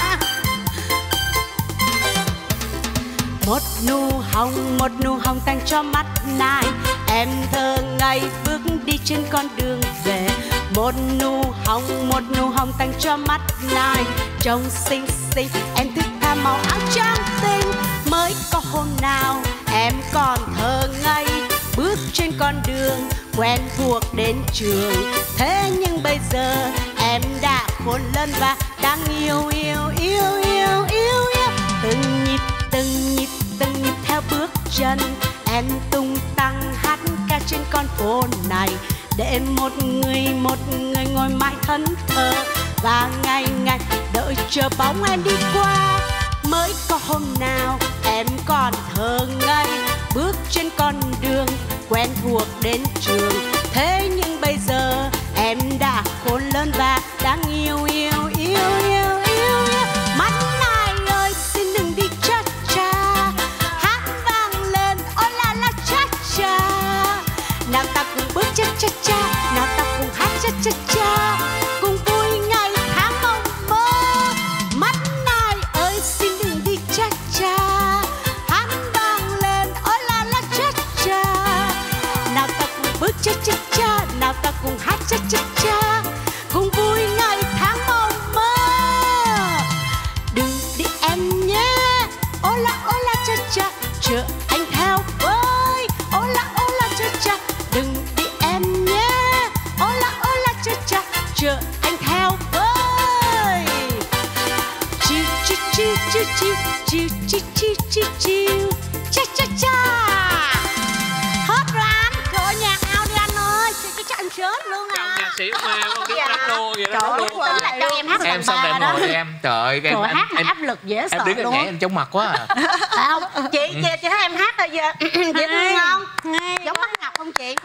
Một nụ hồng, một nụ hồng tặng cho mắt này. Em thơ ngây bước đi trên con đường về. Một nụ hồng, một nụ hồng tặng cho mắt này. Trông xinh xinh, em thức tha màu áo trắng xinh. Mới có hôm nào em còn thơ ngây bước trên con đường quen thuộc đến trường. Thế nhưng bây giờ em đã khôn lớn và đang yêu yêu yêu yêu yêu yêu. Từng nhịp từng nhịp từng nhịp theo bước chân em tung tăng hát ca trên con phố này, để một người một người ngồi mãi thẫn thờ và ngày ngày đợi chờ bóng em đi qua. Mới có hôm nào em còn thơ ngây bước trên con đường quen thuộc đến trường. Thế nhưng bây giờ em đã khôn lớn và đáng yêu yêu yêu yêu yêu yêu. Mắt ai ơi xin đừng đi cha cha, hát vang lên ôi la la cha cha. Nào ta cùng bước cha cha cha, nào ta cùng hát cha cha cha, cùng vui ngày tháng mong mơ. Mắt ai ơi xin đừng đi cha cha, hát vang lên ôi la la cha cha. Nào ta cùng bước cha cha cha, nào ta cùng hát cha cha cha, cùng vui ngày tháng mong mơ. Đừng đi em nhé, ô la ô la cha cha, chờ anh theo với. Ô la ô la cha cha, đừng đi em nhé, ô la ô la cha cha, chờ anh theo với. Chiu chiu chiu chiu chiu chiu chiu chiu chiu chiu cha cha cha. Hết rồi anh, cửa nhà ao đi anh ơi, cho cho anh sớm luôn à. Nhạc sĩ Hoa con đứng hát luôn vậy đó. Trời ơi, tính là cho em hát Em sao em đó. ngồi em, trời ơi em Trời, em, hát mà em, áp lực dễ sợ em đứng em luôn. nhảy em chóng mặt quá à. Phải không? Chị, chị, chị thấy em hát rồi giờ dễ thương không? Giống mắt Ngọc không chị?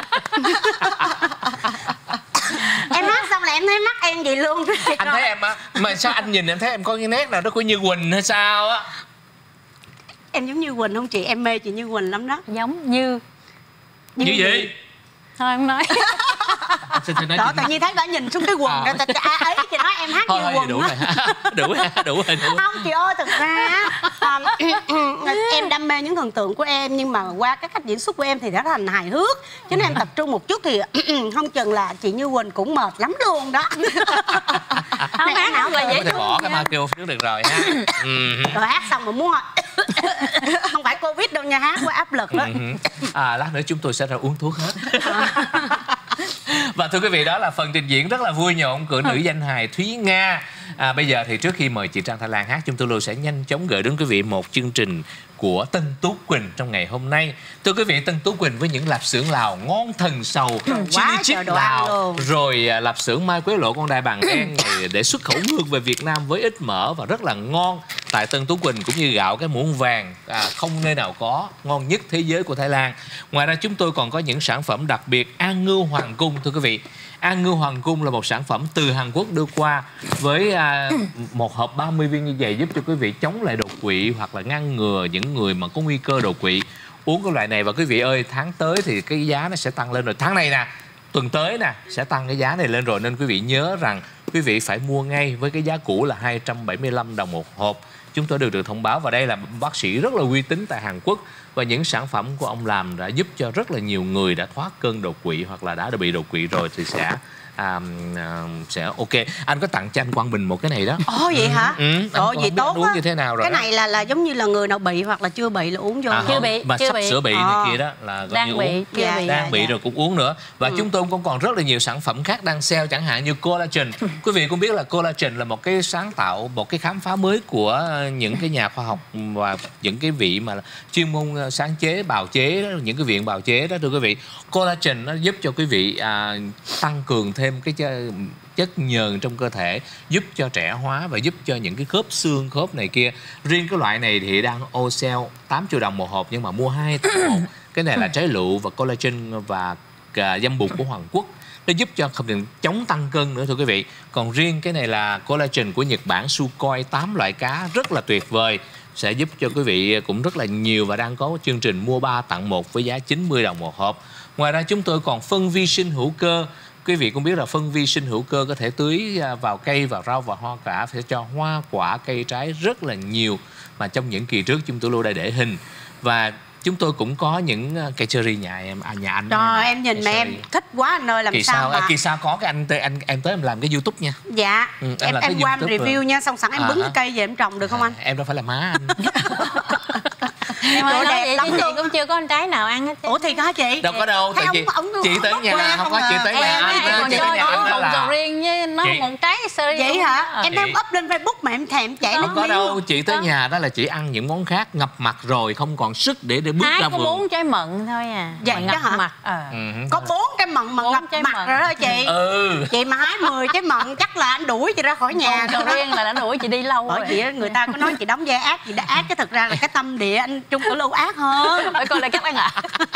Em hát xong là em thấy mắt em vậy luôn. Anh thấy em á, mà sao anh nhìn em thấy em có cái nét nào đó của Như Quỳnh hay sao á? Em giống Như Quỳnh không chị? Em mê chị Như Quỳnh lắm đó. Giống như Như gì? thôi em nói. Xin thưa nói Đó, tự nhiên thấy bà nhìn xuống cái quần À. rồi à, ấy chị nói em hát thôi, Như thôi Quỳnh đủ đó. rồi ha. Đủ ha, đủ rồi, đủ. Không chị ơi, thực ra um, em đam mê những thần tượng của em, nhưng mà qua cái cách diễn xuất của em thì đã thành hài hước, cho nên em tập trung một chút thì không chừng là chị Như Quỳnh cũng mệt lắm luôn đó. Không, hát hảo là Có dễ thể thương. bỏ cái micro trước được rồi ha. Ừ. Rồi hát xong mà muốn không phải Covid đâu nha, hát quá áp lực đó. Ừ. À, lát nữa chúng tôi sẽ ra uống thuốc hết. Và thưa quý vị, đó là phần trình diễn rất là vui nhộn của nữ danh hài Thúy Nga. À, bây giờ thì trước khi mời chị Trang Thái Lan hát, chúng tôi luôn sẽ nhanh chóng gửi đến quý vị một chương trình của Tân Tú Quỳnh trong ngày hôm nay. Thưa quý vị, Tân Tú Quỳnh với những lạp xưởng Lào ngon thần sầu, quá chip Lào, rồi lạp xưởng Mai Quế Lộ con đài bằng đen này để xuất khẩu ngược về Việt Nam với ít mỡ và rất là ngon tại Tân Tú Quỳnh, cũng như gạo cái muỗng vàng à, không nơi nào có, ngon nhất thế giới của Thái Lan. Ngoài ra chúng tôi còn có những sản phẩm đặc biệt An Ngưu Hoàng Cung. Thưa quý vị, An Ngưu Hoàng Cung là một sản phẩm từ Hàn Quốc đưa qua với à, một hộp ba mươi viên như vậy, giúp cho quý vị chống lại đột quỵ hoặc là ngăn ngừa những người mà có nguy cơ đột quỵ uống cái loại này. Và quý vị ơi, tháng tới thì cái giá nó sẽ tăng lên rồi. Tháng này nè, tuần tới nè sẽ tăng cái giá này lên rồi, nên quý vị nhớ rằng quý vị phải mua ngay với cái giá cũ là hai trăm bảy mươi lăm đồng một hộp. Chúng tôi được được thông báo và đây là bác sĩ rất là uy tín tại Hàn Quốc, và những sản phẩm của ông làm đã giúp cho rất là nhiều người đã thoát cơn đột quỵ hoặc là đã bị đột quỵ rồi thì sẽ à, à, sẽ ok. Anh có tặng cho anh Quang Bình một cái này đó. Ồ vậy hả? Ừ, Ồ vậy tốt uống á. như thế nào rồi? Cái đó. này là là giống như là người nào bị hoặc là chưa bị là uống vô. À, chưa bị, mà chưa sắp bị. sửa bị à. này kia đó là đang bị, uống. chưa dạ, bị. đang dạ, bị dạ. rồi cũng uống nữa. Và ừ. chúng tôi cũng còn rất là nhiều sản phẩm khác đang sale, chẳng hạn như collagen. Quý vị cũng biết là collagen là một cái sáng tạo, một cái khám phá mới của những cái nhà khoa học và những cái vị mà chuyên môn sáng chế, bào chế đó, những cái viện bào chế đó thưa quý vị. Collagen nó giúp cho quý vị à, tăng cường thêm cái chất nhờn trong cơ thể, giúp cho trẻ hóa và giúp cho những cái khớp xương khớp này kia. Riêng cái loại này thì đang ô sale tám triệu đồng một hộp, nhưng mà mua hai tặng một. Cái này là trái lựu và collagen và dâm bụt của Hàn Quốc, nó giúp cho không những chống tăng cân nữa thưa quý vị. Còn riêng cái này là collagen của Nhật Bản, Sukhoi, tám loại cá rất là tuyệt vời, sẽ giúp cho quý vị cũng rất là nhiều và đang có chương trình mua ba tặng một với giá chín mươi đồng một hộp. Ngoài ra chúng tôi còn phân vi sinh hữu cơ. Quý vị cũng biết là phân vi sinh hữu cơ có thể tưới vào cây, vào rau và hoa quả, sẽ cho hoa quả cây trái rất là nhiều, mà trong những kỳ trước chúng tôi luôn đã để hình. Và chúng tôi cũng có những cây cherry nhà em, à, nhà anh. Trời, em nhìn mà em thích quá anh ơi, làm kỳ sao sau, mà... à, kỳ sau có cái anh anh em tới em làm cái YouTube nha. Dạ, ừ, em em, em, em qua em review rồi. nha, xong sẵn em à, bứng cái cây về em trồng được không à, anh? Em đâu phải là má anh. Em ơi, nói đẹp vậy lắm chứ chị luôn. cũng chưa có con trái nào ăn hết. Ủa thì hả chị? Đâu có đâu, thấy tại chị, ông, ông, chị ông tới ông nhà quen không có à. chị tới nhà Em anh, còn chị cho tới nhà anh đó bông là sầu riêng với nó chị... một trái sơ Vậy hả? Em Chị- đang up lên Facebook mà em thèm chảy nước Không có miếng đâu, luôn. chị tới nhà đó là chị ăn những món khác, ngập mặt rồi không còn sức để để bước Thái ra có vườn. bốn trái mận thôi à. Vậy mà đó ngập hả? mặt. Ờ. Ừ. Có bốn cái mận mà Bốn ngập trái mặt mận. rồi đó chị. Ừ. Chị mà hái mười trái mận chắc là anh đuổi chị ra khỏi nhà Bông sầu rồi đó. riêng là đã đuổi chị đi lâu Bởi rồi. vì á, người ta có nói chị đóng vai ác, chị đã ác chứ thực ra là cái tâm địa anh Trung Tử Lưu ác hơn. Phải coi lại cách ăn ạ.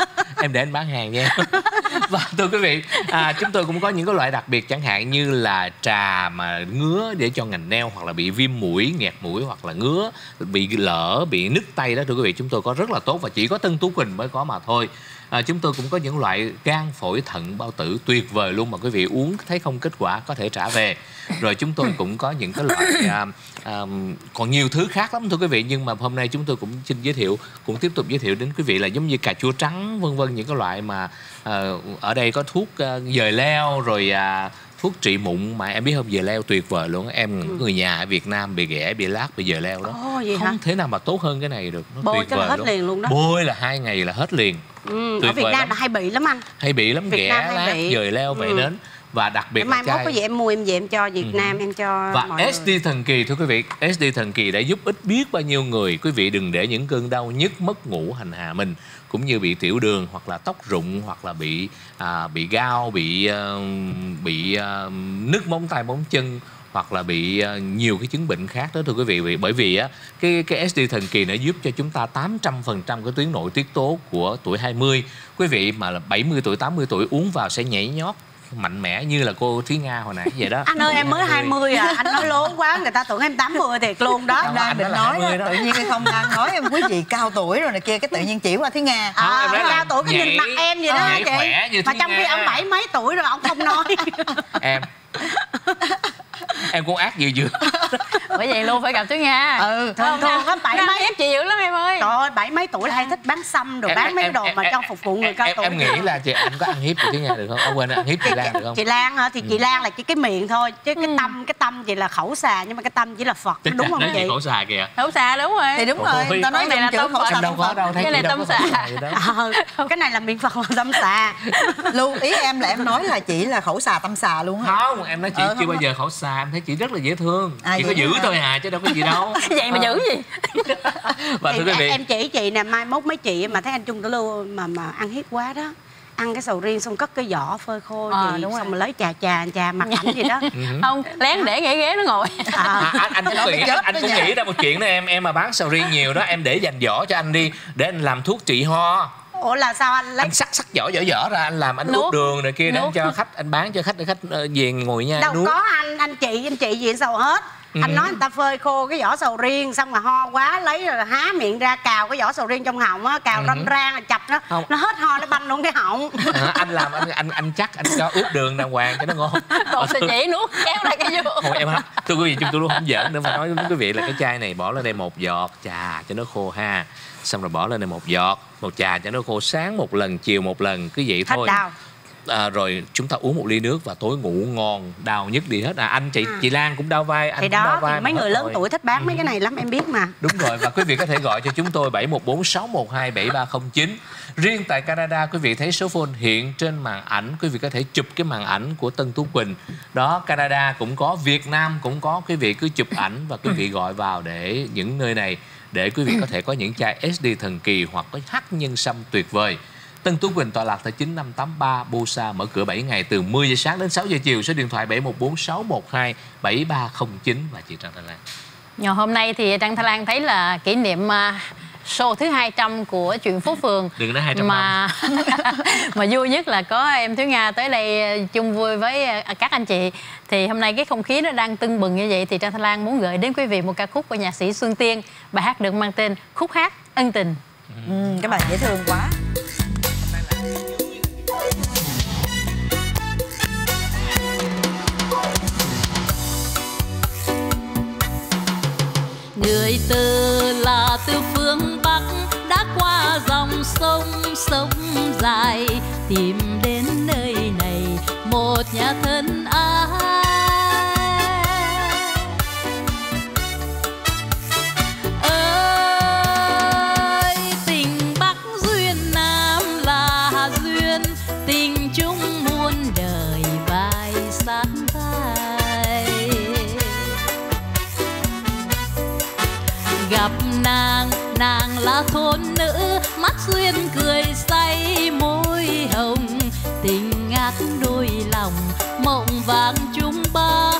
Em để anh bán hàng nha. Và thưa quý vị, à, chúng tôi cũng có những cái loại đặc biệt, chẳng hạn như là trà mà ngứa để cho ngành neo, hoặc là bị viêm mũi, nghẹt mũi, hoặc là ngứa, bị lở, bị nứt tay đó thưa quý vị, chúng tôi có rất là tốt và chỉ có Tân Tú Quỳnh mới có mà thôi. À, chúng tôi cũng có những loại gan, phổi, thận, bao tử tuyệt vời luôn mà quý vị uống thấy không kết quả có thể trả về. Rồi chúng tôi cũng có những cái loại à, à, còn nhiều thứ khác lắm thưa quý vị, nhưng mà hôm nay chúng tôi cũng xin giới thiệu, cũng tiếp tục giới thiệu đến quý vị là giống như cà chua trắng vân vân, những cái loại mà à, ở đây có thuốc à, dời leo, rồi à, thuốc trị mụn mà em biết không, dời leo tuyệt vời luôn. Em ừ. người nhà ở Việt Nam bị ghẻ, bị lát, bị dời leo đó. Ồ, vậy không hả? thể nào mà tốt hơn cái này được. Nó Bôi tuyệt cái là vời hết luôn. liền luôn đó. Bôi là hai ngày là hết liền. Ừ, ở Tuyệt Việt vời Nam lắm. là hay bị lắm anh. Hay bị lắm, Việt ghẻ, Nam hay lát, bị. dời leo vậy Ừ. đến. Và đặc biệt Mai là mốt có gì em mua em về em cho Việt Ừ. Nam, em cho và mọi ét đê người. thần kỳ thưa quý vị, ét đê thần kỳ đã giúp ích biết bao nhiêu người. Quý vị đừng để những cơn đau nhức, mất ngủ hành hạ mình, cũng như bị tiểu đường, hoặc là tóc rụng, hoặc là bị à, bị gao, bị uh, bị uh, nứt móng tay móng chân, hoặc là bị uh, nhiều cái chứng bệnh khác đó thưa quý vị. Bởi vì á cái cái ét đê thần kỳ nó giúp cho chúng ta tám trăm phần trăm cái tuyến nội tiết tố của tuổi hai mươi. Quý vị mà là bảy mươi tuổi, tám mươi tuổi uống vào sẽ nhảy nhót mạnh mẽ như là cô Thúy Nga hồi nãy vậy đó. Anh ơi em mới hai mươi à, anh nói lố quá, người ta tưởng em tám mươi thiệt luôn đó. Em đang định nói đó, tự nhiên không đang nói em quý vị cao tuổi rồi này kia, cái tự nhiên chỉ qua Thúy Nga. Không, À, em nói là cao tuổi cái nhảy- nhìn mặt em vậy đó nhảy chị. khỏe như Mà Thúy trong khi Nga. ông bảy mấy tuổi rồi ông không nói. Em em cũng ác dữ dữ. Bởi vậy luôn phải gặp Thúy Nga. Ừ, thường thường có bảy Nó mấy. ép chị dữ lắm em ơi. Trời ơi, bảy mấy tuổi là hay thích bán xăm rồi Em- bán mấy em- đồ em- mà em- trong phục vụ người em- cao em, tuổi. em nghĩ là chị anh có ăn hiếp chị Thúy Nga được không? Ông quên ăn hiếp chị Lan được không? Chị Lan hả? Thì chị Ừ. Lan là chỉ cái miệng thôi, chứ cái Ừ. tâm cái tâm chị là khẩu xà, nhưng mà cái tâm chỉ là Phật, đúng không Nói chị? chị khổ xà kìa. Không xa đúng rồi. Thì đúng Ôi, rồi, người ta nói cái này dùng là chữ tâm khẩu Phật. xà Em đâu có đâu, thấy Cái chị này đâu tâm có xà. khổ xà vậy đó. Ờ, cái này là miệng Phật là tâm xà. Lưu ý em là em nói là chỉ là khẩu xà tâm xà luôn á. Không, em nói chị Ờ, chưa không bao có. giờ khổ xà, em thấy chị rất là dễ thương. À, chỉ có giữ thôi à chứ đâu có gì đâu. Vậy mà giữ gì? Và thưa quý vị, em chỉ chị nè, mai mốt mấy chị mà thấy anh Trung Tử Lưu mà mà ăn hiếp quá đó, ăn cái sầu riêng xong cất cái vỏ phơi khô à, gì, đúng xong rồi. rồi lấy trà trà trà mặt ảnh gì đó. Không, lén để ghế ghế nó ngồi. À. À, anh anh cũng nghĩ anh cũng nghĩ ra một chuyện đó em em mà bán sầu riêng nhiều đó, em để dành vỏ cho anh đi để anh làm thuốc trị ho. Ủa là sao anh lấy? Anh sắc sắc vỏ vỏ vỏ ra, anh làm anh Nuốt. út đường này kia để anh Nuốt. cho khách, anh bán cho khách để khách ờ, về ngồi nha Đâu nuốt. có anh anh chị anh chị gì sầu hết. Ừ. Anh nói người ta phơi khô cái vỏ sầu riêng xong rồi ho quá lấy rồi há miệng ra cào cái vỏ sầu riêng trong họng á, cào Ừ. ranh rang rồi chập nó, Không. nó hết ho nó banh luôn cái họng. À, anh làm anh anh anh chắc anh cho ướp đường đàng hoàng cho nó ngon. Còn sẽ chỉ nuốt kéo ra cái vô. Hồi em ha, thưa quý vị, chúng tôi luôn không giỡn nữa, phải nói với quý vị là cái chai này bỏ lên đây một giọt trà cho nó khô ha, xong rồi bỏ lên đây một giọt một trà cho nó khô, sáng một lần chiều một lần, cứ vậy Hết thôi. đau. À, rồi chúng ta uống một ly nước và tối ngủ ngon, đau nhức đi hết. À, anh chị À. chị Lan cũng đau vai, anh Thì cũng đau đó vai thì mà mấy hết người lớn rồi. tuổi thích bán Ừ. mấy cái này lắm em biết mà. Đúng rồi, và quý vị có thể gọi cho chúng tôi bảy một bốn sáu một hai bảy ba không chín. Riêng tại Canada, quý vị thấy số phone hiện trên màn ảnh, quý vị có thể chụp cái màn ảnh của Tân Tú Quỳnh. Đó, Canada cũng có, Việt Nam cũng có, quý vị cứ chụp ảnh và quý vị gọi vào để những nơi này để quý vị có thể có những chai ét đê thần kỳ hoặc có hắc nhân sâm tuyệt vời. Tân Tú Quỳnh tọa lạc tại chín năm tám ba Busa, mở cửa bảy ngày từ mười giờ sáng đến sáu giờ chiều. Số điện thoại bảy một bốn sáu một hai bảy ba không chín. Và chị Trần Thanh Lan. Nhờ hôm nay thì Trần Thanh Lan thấy là kỷ niệm uh, show thứ hai trăm của Chuyện Phố Phường. Đừng nói hai trăm mà mà vui nhất là có em Thúy Nga tới đây chung vui với các anh chị. Thì hôm nay cái không khí nó đang tưng bừng như vậy thì Trần Thanh Lan muốn gửi đến quý vị một ca khúc của nhạc sĩ Xuân Tiên. Bài hát được mang tên Khúc Hát Ân Tình. Ừ, cái bài dễ thương quá. Người từ là từ phương Bắc đã qua dòng sông sông dài tìm đến nơi này một nhà thân ái. Ơi tình Bắc duyên Nam là duyên, tình chung muôn đời vai sát vai. Gặp nàng, nàng là thôn nữ, mắt duyên cười say môi hồng, tình ngát đôi lòng, mộng vàng chung ba.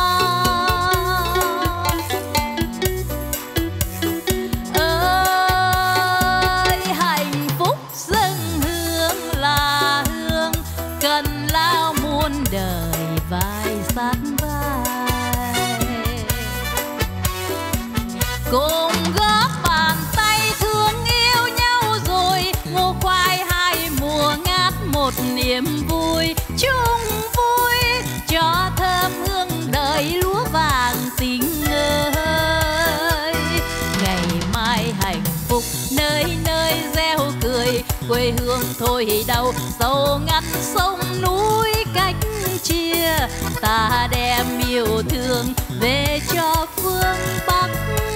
Ơi hạnh phúc dâng hương là hương, cần lao muôn đời vai sát vai. Cùng góp bàn tay thương yêu nhau rồi, ngô khoai hai mùa ngát một niềm vui, chung vui cho thơm hương đời lúa vàng tình ơi. Ngày mai hạnh phúc nơi nơi reo cười, quê hương thôi đâu sâu ngăn sông núi cách chia, ta đem yêu thương về cho phương Bắc.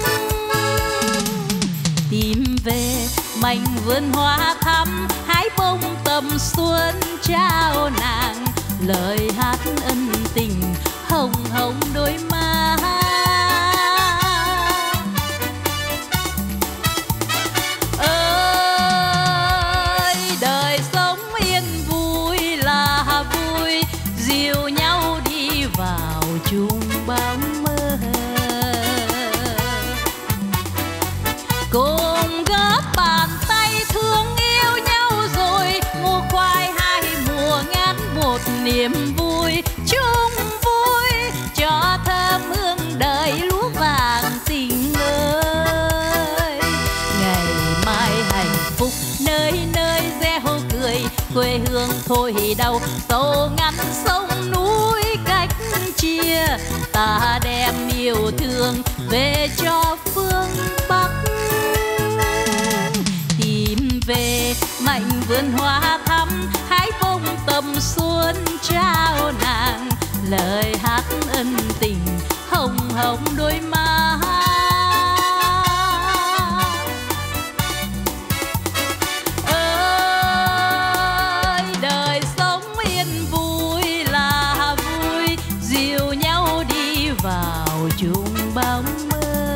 Tìm về mảnh vườn hoa thắm, hái bông tầm xuân trao nàng, lời hát ân tình hồng hồng đôi má. Ơi đời sống yên vui là vui, dìu nhau đi vào chung bóng mơ. Cùng góp bàn tay thương yêu nhau rồi, ngô khoai hai mùa ngát một niềm vui, chung vui cho thơm hương đời lúa vàng tình ơi. Ngày mai hạnh phúc nơi nơi reo cười, quê hương thôi đâu sâu ngăn sông núi cách chia, ta đem yêu thương về cho phương Bắc. Tìm về mảnh vườn hoa thắm, hái bông tầm xuân trao nàng, lời hát ân tình hồng hồng đôi má. Ơi đời sống yên vui là vui, dìu nhau đi vào chung bao mơ,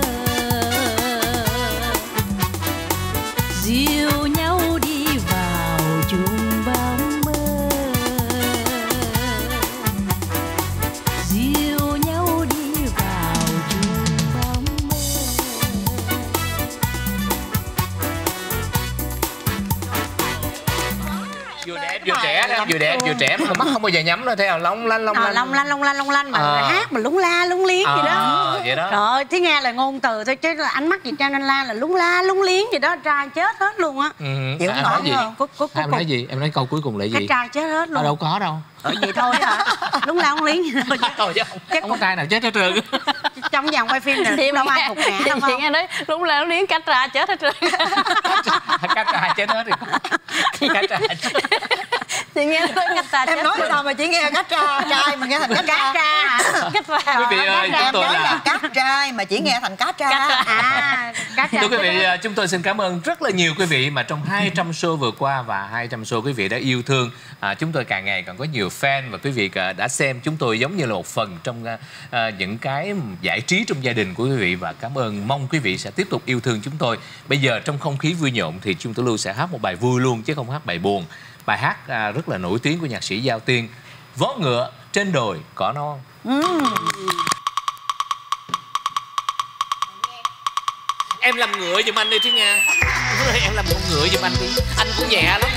dìu nhau đi vào chung bao mơ, dìu nhau đi vào chung bao mơ. Vừa đẹp vừa trẻ đó, vừa đẹp vừa trẻ mà mắt không bao giờ nhắm đâu, thấy không? Long lanh long à, lanh long lanh long lanh long lanh mà À. hát mà lúng la lúng liếng À, gì đó. vậy đó. Trời ơi, Thúy nghe là ngôn từ thôi chứ là ánh mắt chị Trang Anh Lan là lúng la lúng liếng gì đó, trai chết hết luôn á. Ừ. Chị không em nói nói gì? không? Cúc cúc À, em cúc nói gì? Em nói câu cuối cùng là cái gì? trai chết hết Ở luôn. đâu có đâu. Ở vậy thôi hả? Lúng la lúng liếng gì đâu chứ. Thôi chứ không, Chắc không có trai nào chết hết trơn. trong dàn quay phim này Chị đâu mà ai nghe, phục ngã chị, đâu chị không? nghe nói lúc là nó liếng cách ra chết hết trơn. Các trai chết hết rồi. Các trai chết. Chị nghe nói cách ra chết Em nói hết. sao mà chỉ nghe cát tra trai mà nghe thành cát Cá tra. tra hả? Cách ra. Quý vị ơi, chúng Em tôi nói là là cát trai mà chỉ nghe thành cát tra. À, cá tra Thưa quý chết vị, hết. chúng tôi xin cảm ơn rất là nhiều quý vị mà trong hai trăm show vừa qua và hai trăm show quý vị đã yêu thương. À, chúng tôi càng ngày càng có nhiều fan và quý vị đã xem chúng tôi giống như là một phần trong à, những cái giải trí trong gia đình của quý vị, và cảm ơn, mong quý vị sẽ tiếp tục yêu thương chúng tôi. Bây giờ trong không khí vui nhộn thì Trung Tử Lưu sẽ hát một bài vui luôn chứ không hát bài buồn. Bài hát à, rất là nổi tiếng của nhạc sĩ Giao Tiên, Vó ngựa trên đồi cỏ non. Em làm ngựa giùm anh đi Thúy Nga. Em làm con ngựa giùm anh đi. Anh cũng nhẹ lắm.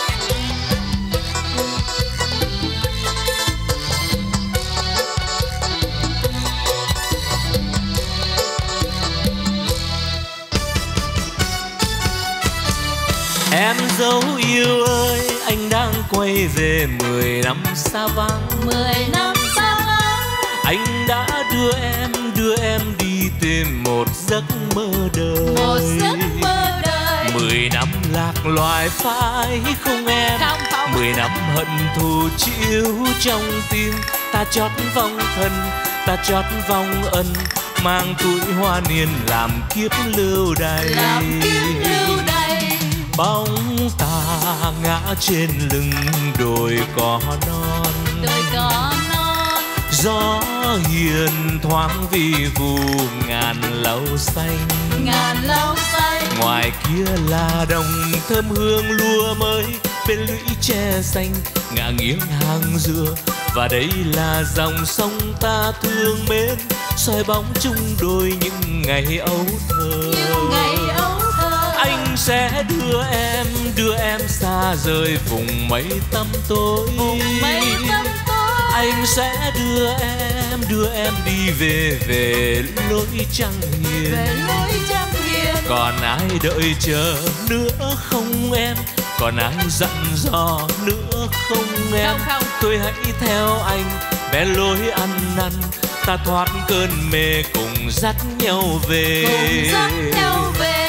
Em dấu yêu ơi, anh đang quay về mười năm xa vắng. Mười năm xa vắng, Anh đã đưa em, đưa em đi tìm một giấc mơ đời. một giấc mơ đời. Mười năm lạc loài phải không em? Không, không. Mười năm hận thù chiếu trong tim. Ta chót vong thân, ta chót vong ân, mang tuổi hoa niên làm kiếp lưu đày. Làm kiếp lưu đày. Bóng ta ngã trên lưng đồi cỏ non, Đôi cỏ non, gió hiền thoáng vi vu ngàn lâu xanh. ngàn lâu xanh. Ngoài kia là đồng thơm hương lúa mới, bên lũy tre xanh ngả nghiêng hàng dừa. Và đây là dòng sông ta thương mến, soi bóng chung đôi những ngày ấu thơ. Những ngày ấu thơ. Anh sẽ đưa em, đưa em xa rời vùng mây tăm tối. Vùng mây tăm tối. Anh sẽ đưa em, đưa em đi về, về lối trăng hiền. Về lối trăng hiền. Còn ai đợi chờ nữa không em? Còn ai dặn dò nữa không em? Không, không. Tôi hãy theo anh, bé lối ăn năn. Ta thoát cơn mê cùng dắt nhau về. Cùng dắt nhau về.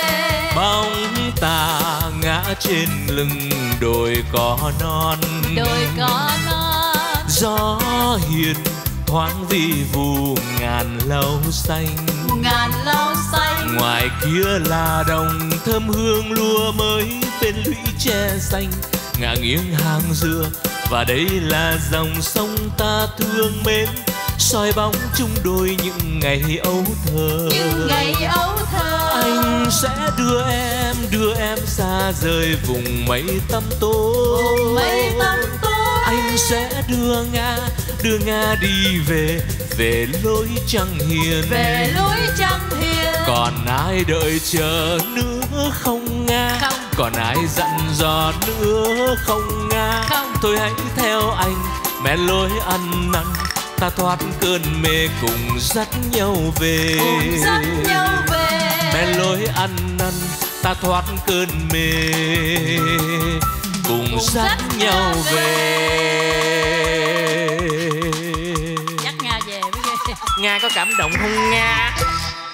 Bóng ta ngã trên lưng đồi cỏ non, Đôi cỏ non, gió hiền thoáng vi vu ngàn lâu xanh. ngàn lâu xanh. Ngoài kia là đồng thơm hương lúa mới, bên lũy tre xanh ngả nghiêng hàng dừa. Và đây là dòng sông ta thương mến, soi bóng chung đôi những ngày ấu thơ. Những ngày ấu thơ. Anh sẽ đưa em, đưa em xa rời vùng mây tăm tối. Vùng mây tăm tối. Anh sẽ đưa Nga, đưa Nga đi về, về lối trăng hiền. Về lối trăng hiền. Còn ai đợi chờ nữa không Nga? Không. Còn ai dặn dò nữa không Nga? Không. Thôi hãy theo anh, men lối ăn năn. Ta thoát cơn mê cùng dắt nhau về. Cùng dắt nhau về. Men lối ăn năn, ta thoát cơn mê cùng dắt nhau về. Dắt Nga về mới ghê. Nga có cảm động không Nga?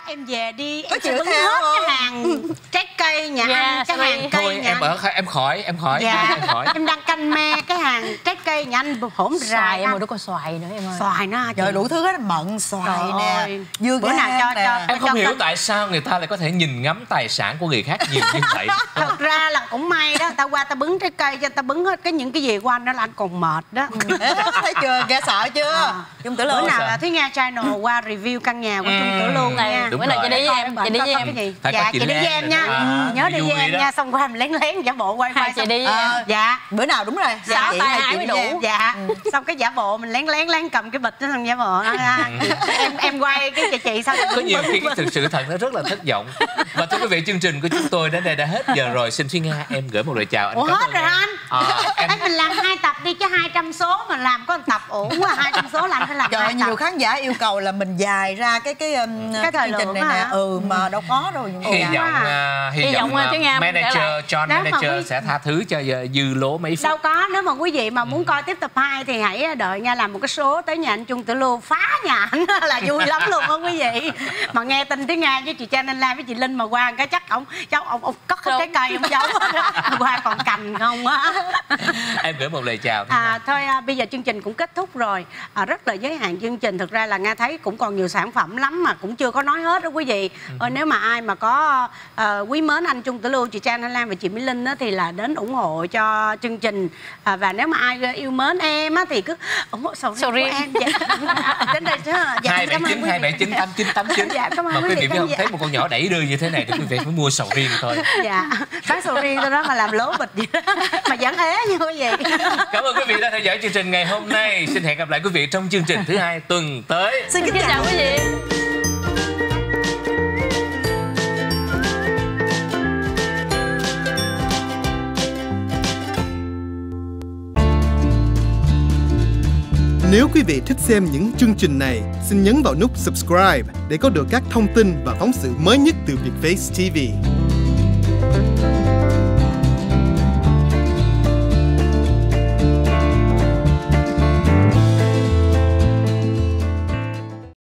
em về đi, có em sẽ chịu bứng theo hết không? cái hàng trái cây nhà Dạ, anh, cái sorry. hàng cây Thôi nhà em anh. ở em khỏi em khỏi Dạ, em khỏi. em đang canh me cái hàng trái cây nhà anh hổm Xoài rài em anh. rồi, đâu có xoài nữa em ơi. Xoài nó hả chị? Trời đủ thứ hết, mận, xoài Trời nè, ơi. dưa Bữa nào gang cho- nè. cho- Em không cho hiểu con- tại sao người ta lại có thể nhìn ngắm tài sản của người khác nhiều như vậy. Thật ra là cũng may đó, ta qua ta bứng trái cây cho ta bứng hết cái những cái gì của anh đó là anh còn mệt đó. Ê, thấy chưa, nghe sợ chưa? Chung Tử Lưu Bữa nào sợ. là Thúy Nga Channel qua review căn nhà của Chung Tử Lưu Này, nha. đúng bữa nào rồi. chị đi với em, chị đi với em. Cái gì? Phải có Dạ chị chị đi Lan với em nữa nha. đó. Ừ, À, nhớ đi vui với em đó. nha, xong qua em lén lén giả bộ wifi Hai chị đi với em. Dạ. Bữa nào đúng rồi. Dạ, Hai chị, tay hai hai chị mới đi với đủ. em. Dạ, xong cái giả bộ mình lén lén lén cầm cái bịch đó xong giả bộ đó ra. em em quay cái chị chị sao chị Có bứng nhiều bứng khi bứng. thực sự thật nó rất là thất vọng. Và thưa quý vị, chương trình của chúng tôi đến đây đã hết giờ rồi. Xin Thúy Nga em gửi một lời chào. Anh Ủa cảm hết ơn rồi em. anh. À, em Em mình làm hai tập đi chứ hai trăm số mà làm có một tập ổn quá, hai trăm số là anh phải làm Trời, hai nhiều tập. khán giả yêu cầu là mình dài ra cái cái um, Cái thời chương trình lượng này á nè. hả? Ừ mà đâu có đâu. hy Ủa, vọng à. uh, hy, Hy vọng vọng, uh, Thúy Nga trở manager lại. John Đó, mà manager quý- sẽ tha thứ cho uh, dư lố mấy phút. Đâu có, nếu mà quý vị mà muốn coi tiếp tập hai thì hãy đợi nha, làm một cái số tới nhà anh Chung Tử Lưu phá nhà anh là vui lắm luôn á quý vị. Mà nghe tin tiếng Nga với chị Trang Anh Lan với chị Linh mà qua cái chắc ông cháu ông, ông cất hết trái cây ông giấu hết á. Qua còn cành không á. Em gửi một lời chào. À, thôi à, bây giờ chương trình cũng kết thúc rồi, à, rất là giới hạn chương trình. Thực ra là Nga thấy cũng còn nhiều sản phẩm lắm mà cũng chưa có nói hết đó quý vị. Ờ, nếu mà ai mà có à, quý mến anh Chung Tử Lưu, chị Trang Thanh Lan và chị Mỹ Linh á, thì là đến ủng hộ cho chương trình. À, và nếu mà ai yêu mến em á, thì cứ ủng hộ sầu Sầu riêng riêng. của em. Dạ. Đến đây chứ. Dạ, hai bảy cảm ơn chín quý hai vị. bảy chín tám chín tám chín. Dạ, cảm ơn Mà quý quý vị vị khán không giả. thấy một con nhỏ đẩy đưa như thế này thì quý vị phải mua sầu riêng thôi. Dạ, bán sầu riêng tôi đó mà làm lố bịch gì đó. Mà vẫn ế như quý vị. Cảm ơn quý vị đã theo dõi chương trình ngày hôm nay. Xin hẹn gặp lại quý vị trong chương trình thứ hai tuần tới. Xin kính Xin chào. chào quý vị. Nếu quý vị thích xem những chương trình này, xin nhấn vào nút subscribe để có được các thông tin và phóng sự mới nhất từ Vietface ti vi.